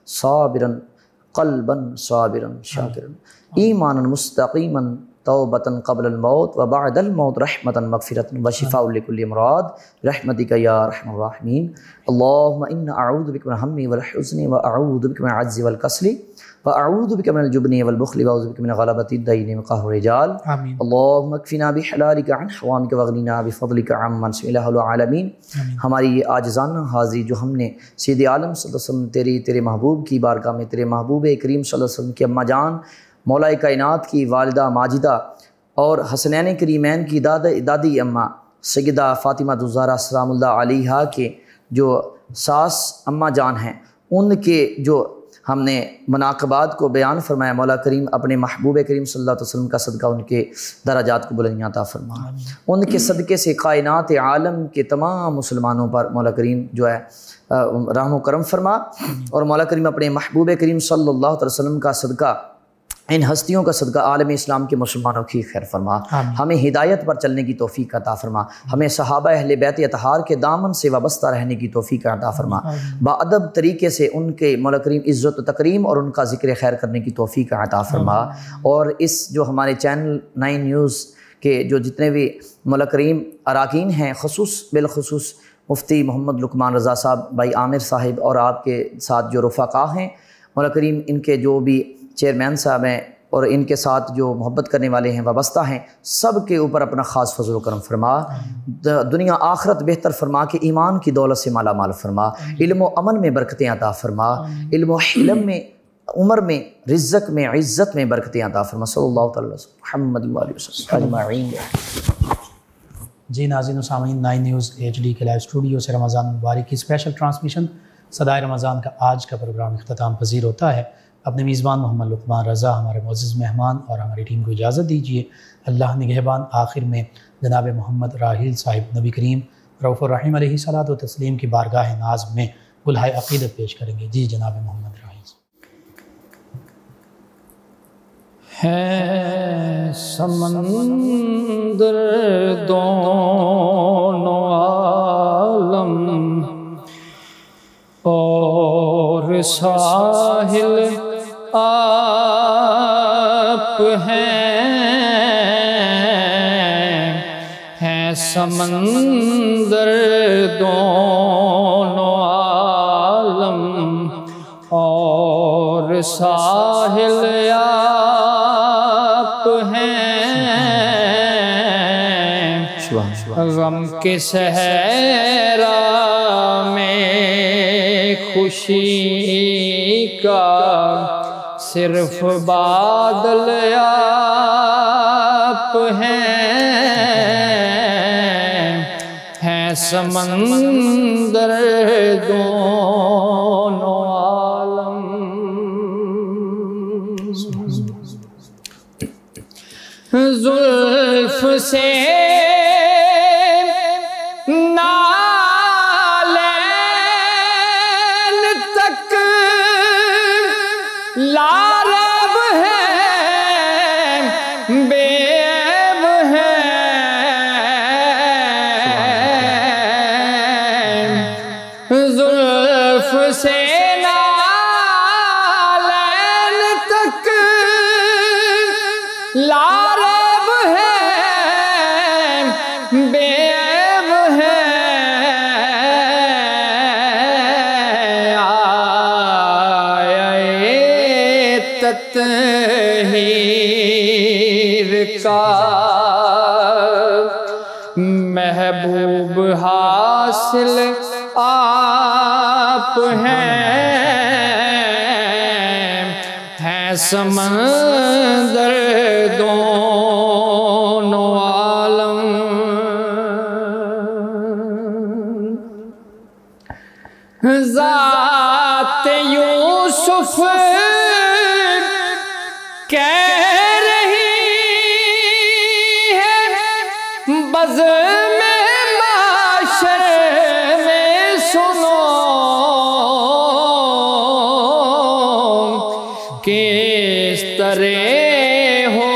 S3: صابرا قلبا صابرا شاکرا ایمانا مستقیما توبة قبل الموت وبعد الموت رحمة مغفرة وشفاء لكل امراض برحمتك يا ارحم الراحمين اللهم انا اعوذ بك من الهم والحزن واعوذ بك من العجز والكسل واعوذ بك من الجبن والبخل واعوذ بك من غلبة الدين وقهر الرجال اللهم اكفنا بحلالك عن حرامك واغننا بفضلك عمن سوى اله العالمين۔ ہماری یہ عاجزانہ حاضری جو ہم نے سید عالم صلی اللہ علیہ وسلم تیری تیرے محبوب کی بارگاہ میں، تیرے محبوب کریم صلی اللہ علیہ وسلم کی اماں جان مولا کائنات کی والدہ ماجدہ اور حسنین کریمین کی داد دادی اماں سیدہ فاطمہ الزہرا سلام اللہ علیہا کے جو ساس اماں جان ہیں، ان کے جو ہم نے مناقبات کو بیان فرمایا، مولا کریم اپنے محبوب کریم صلی اللہ علیہ وسلم کا صدقہ ان کے درجات کو بلندیاں عطا فرما، ان کے صدقے سے کائنات عالم کے تمام مسلمانوں پر مولا کریم جو ہے رحم و کرم فرما، اور مولا کریم اپنے محبوب کریم صلی اللہ علیہ وسلم کا صدقہ، ان ہستیوں کا صدقہ عالم اسلام کے مسلمانوں کی خیر فرما، ہمیں ہدایت پر چلنے کی توفیق عطا فرما، ہمیں صحابہ اہل بیت اطہار کے دامن سے وابستہ رہنے کی توفیق عطا فرما، باادب طریقے سے ان کے مولا کریم عزت و تکریم اور ان کا ذکر خیر کرنے کی توفیق عطا فرما، اور اس جو ہمارے چینل نائن نیوز کے جو جتنے بھی مولا کریم اراکین ہیں، خصوص بالخصوص مفتی محمد لقمان رضا صاحب، بھائی عامر صاحب، اور آپ کے ساتھ جو رفقا ہیں مولا کریم، ان کے جو بھی چیئرمین صاحب ہیں اور ان کے ساتھ جو محبت کرنے والے ہیں، وابستہ ہیں، سب کے اوپر اپنا خاص فضل و کرم فرما، دنیا آخرت بہتر فرما کے ایمان کی دولت سے مالا مال فرما، علم و عمل میں برکتیں عطا فرما، علم و حلم میں، عمر میں، رزق میں، عزت میں برکتیں عطا فرما، صلی اللہ تعالی وسلم محمد وآلہ وسلم اجمعین۔
S2: جی ناظرین و سامعین، نائن نیوز ایچ ڈی کے لائیو اسٹوڈیو سے رمضان مبارک کی اسپیشل ٹرانسمیشن صدائے رمضان کا آج کا پروگرام اختتام پذیر ہوتا ہے۔ اپنے میزبان محمد لقمان رضا، ہمارے معزز مہمان اور ہماری ٹیم کو اجازت دیجیے۔ اللہ نگہبان۔ آخر میں جناب محمد راحیل صاحب نبی کریم رؤوف الرحیم علیہ الصلوۃ و تسلیم کی بارگاہ ناز میں گلہائے عقیدت پیش کریں گے۔ جی جناب محمد راحیل۔
S4: ہے سمندر دونوں عالم اور ساحل آپ ہیں، ہیں سمندر دونوں عالم اور ساحل آپ ہیں، غم کے صحرا میں خوشی کا صرف بادل آپ ہیں، ہیں سمندر دونوں عالم، زلف سے نالین تک لارب ہیں، بے عیب ہیں، زلف کا محبوب حاصل آپ ہیں، ہیں سمندر دونوں عالم، ذات یوسف کہہ رہی ہے بزم معاشر میں سنو، کس طرح ہو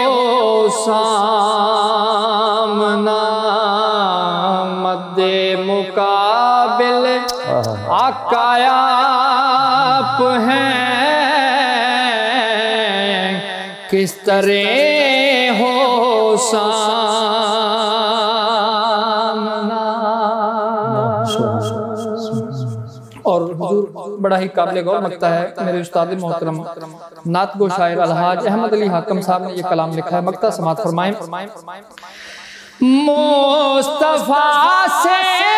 S4: سامنا مد مقابل آقا آپ ہیں، کس طرح ہو سامنا۔ اور حضور بڑا ہی قابل غور لگتا ہے، میرے استاد محترم نعت گو شاعر الحاج احمد علی حاکم صاحب نے یہ کلام لکھا ہے، مقطع سماعت فرمائیں۔ مصطفیٰ سے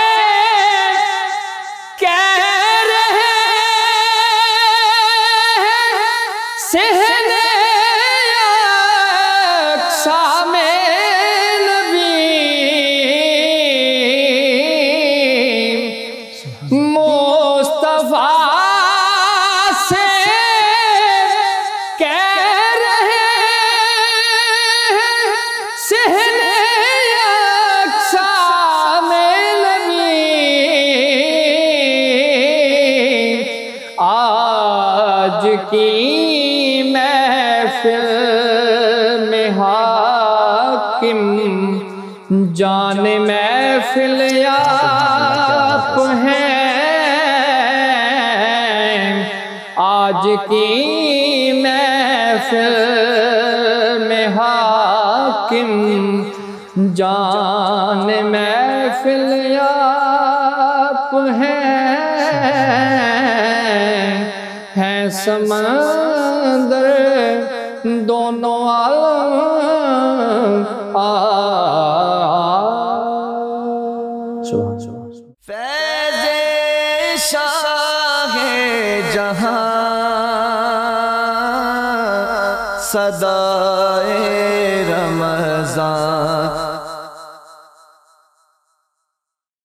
S4: کہہ رہے صحن اقصام نبی، مصطفیٰ سے کہہ رہے صحن اقصام نبی، آج کی محفل میں حاکم جان محفل آپ ہیں، آج کی محفل میں حاکم جان محفل آپ ہیں، ہیں سمندر دونوں عالم،
S1: فیض شاہ جہاں صدائے رمضان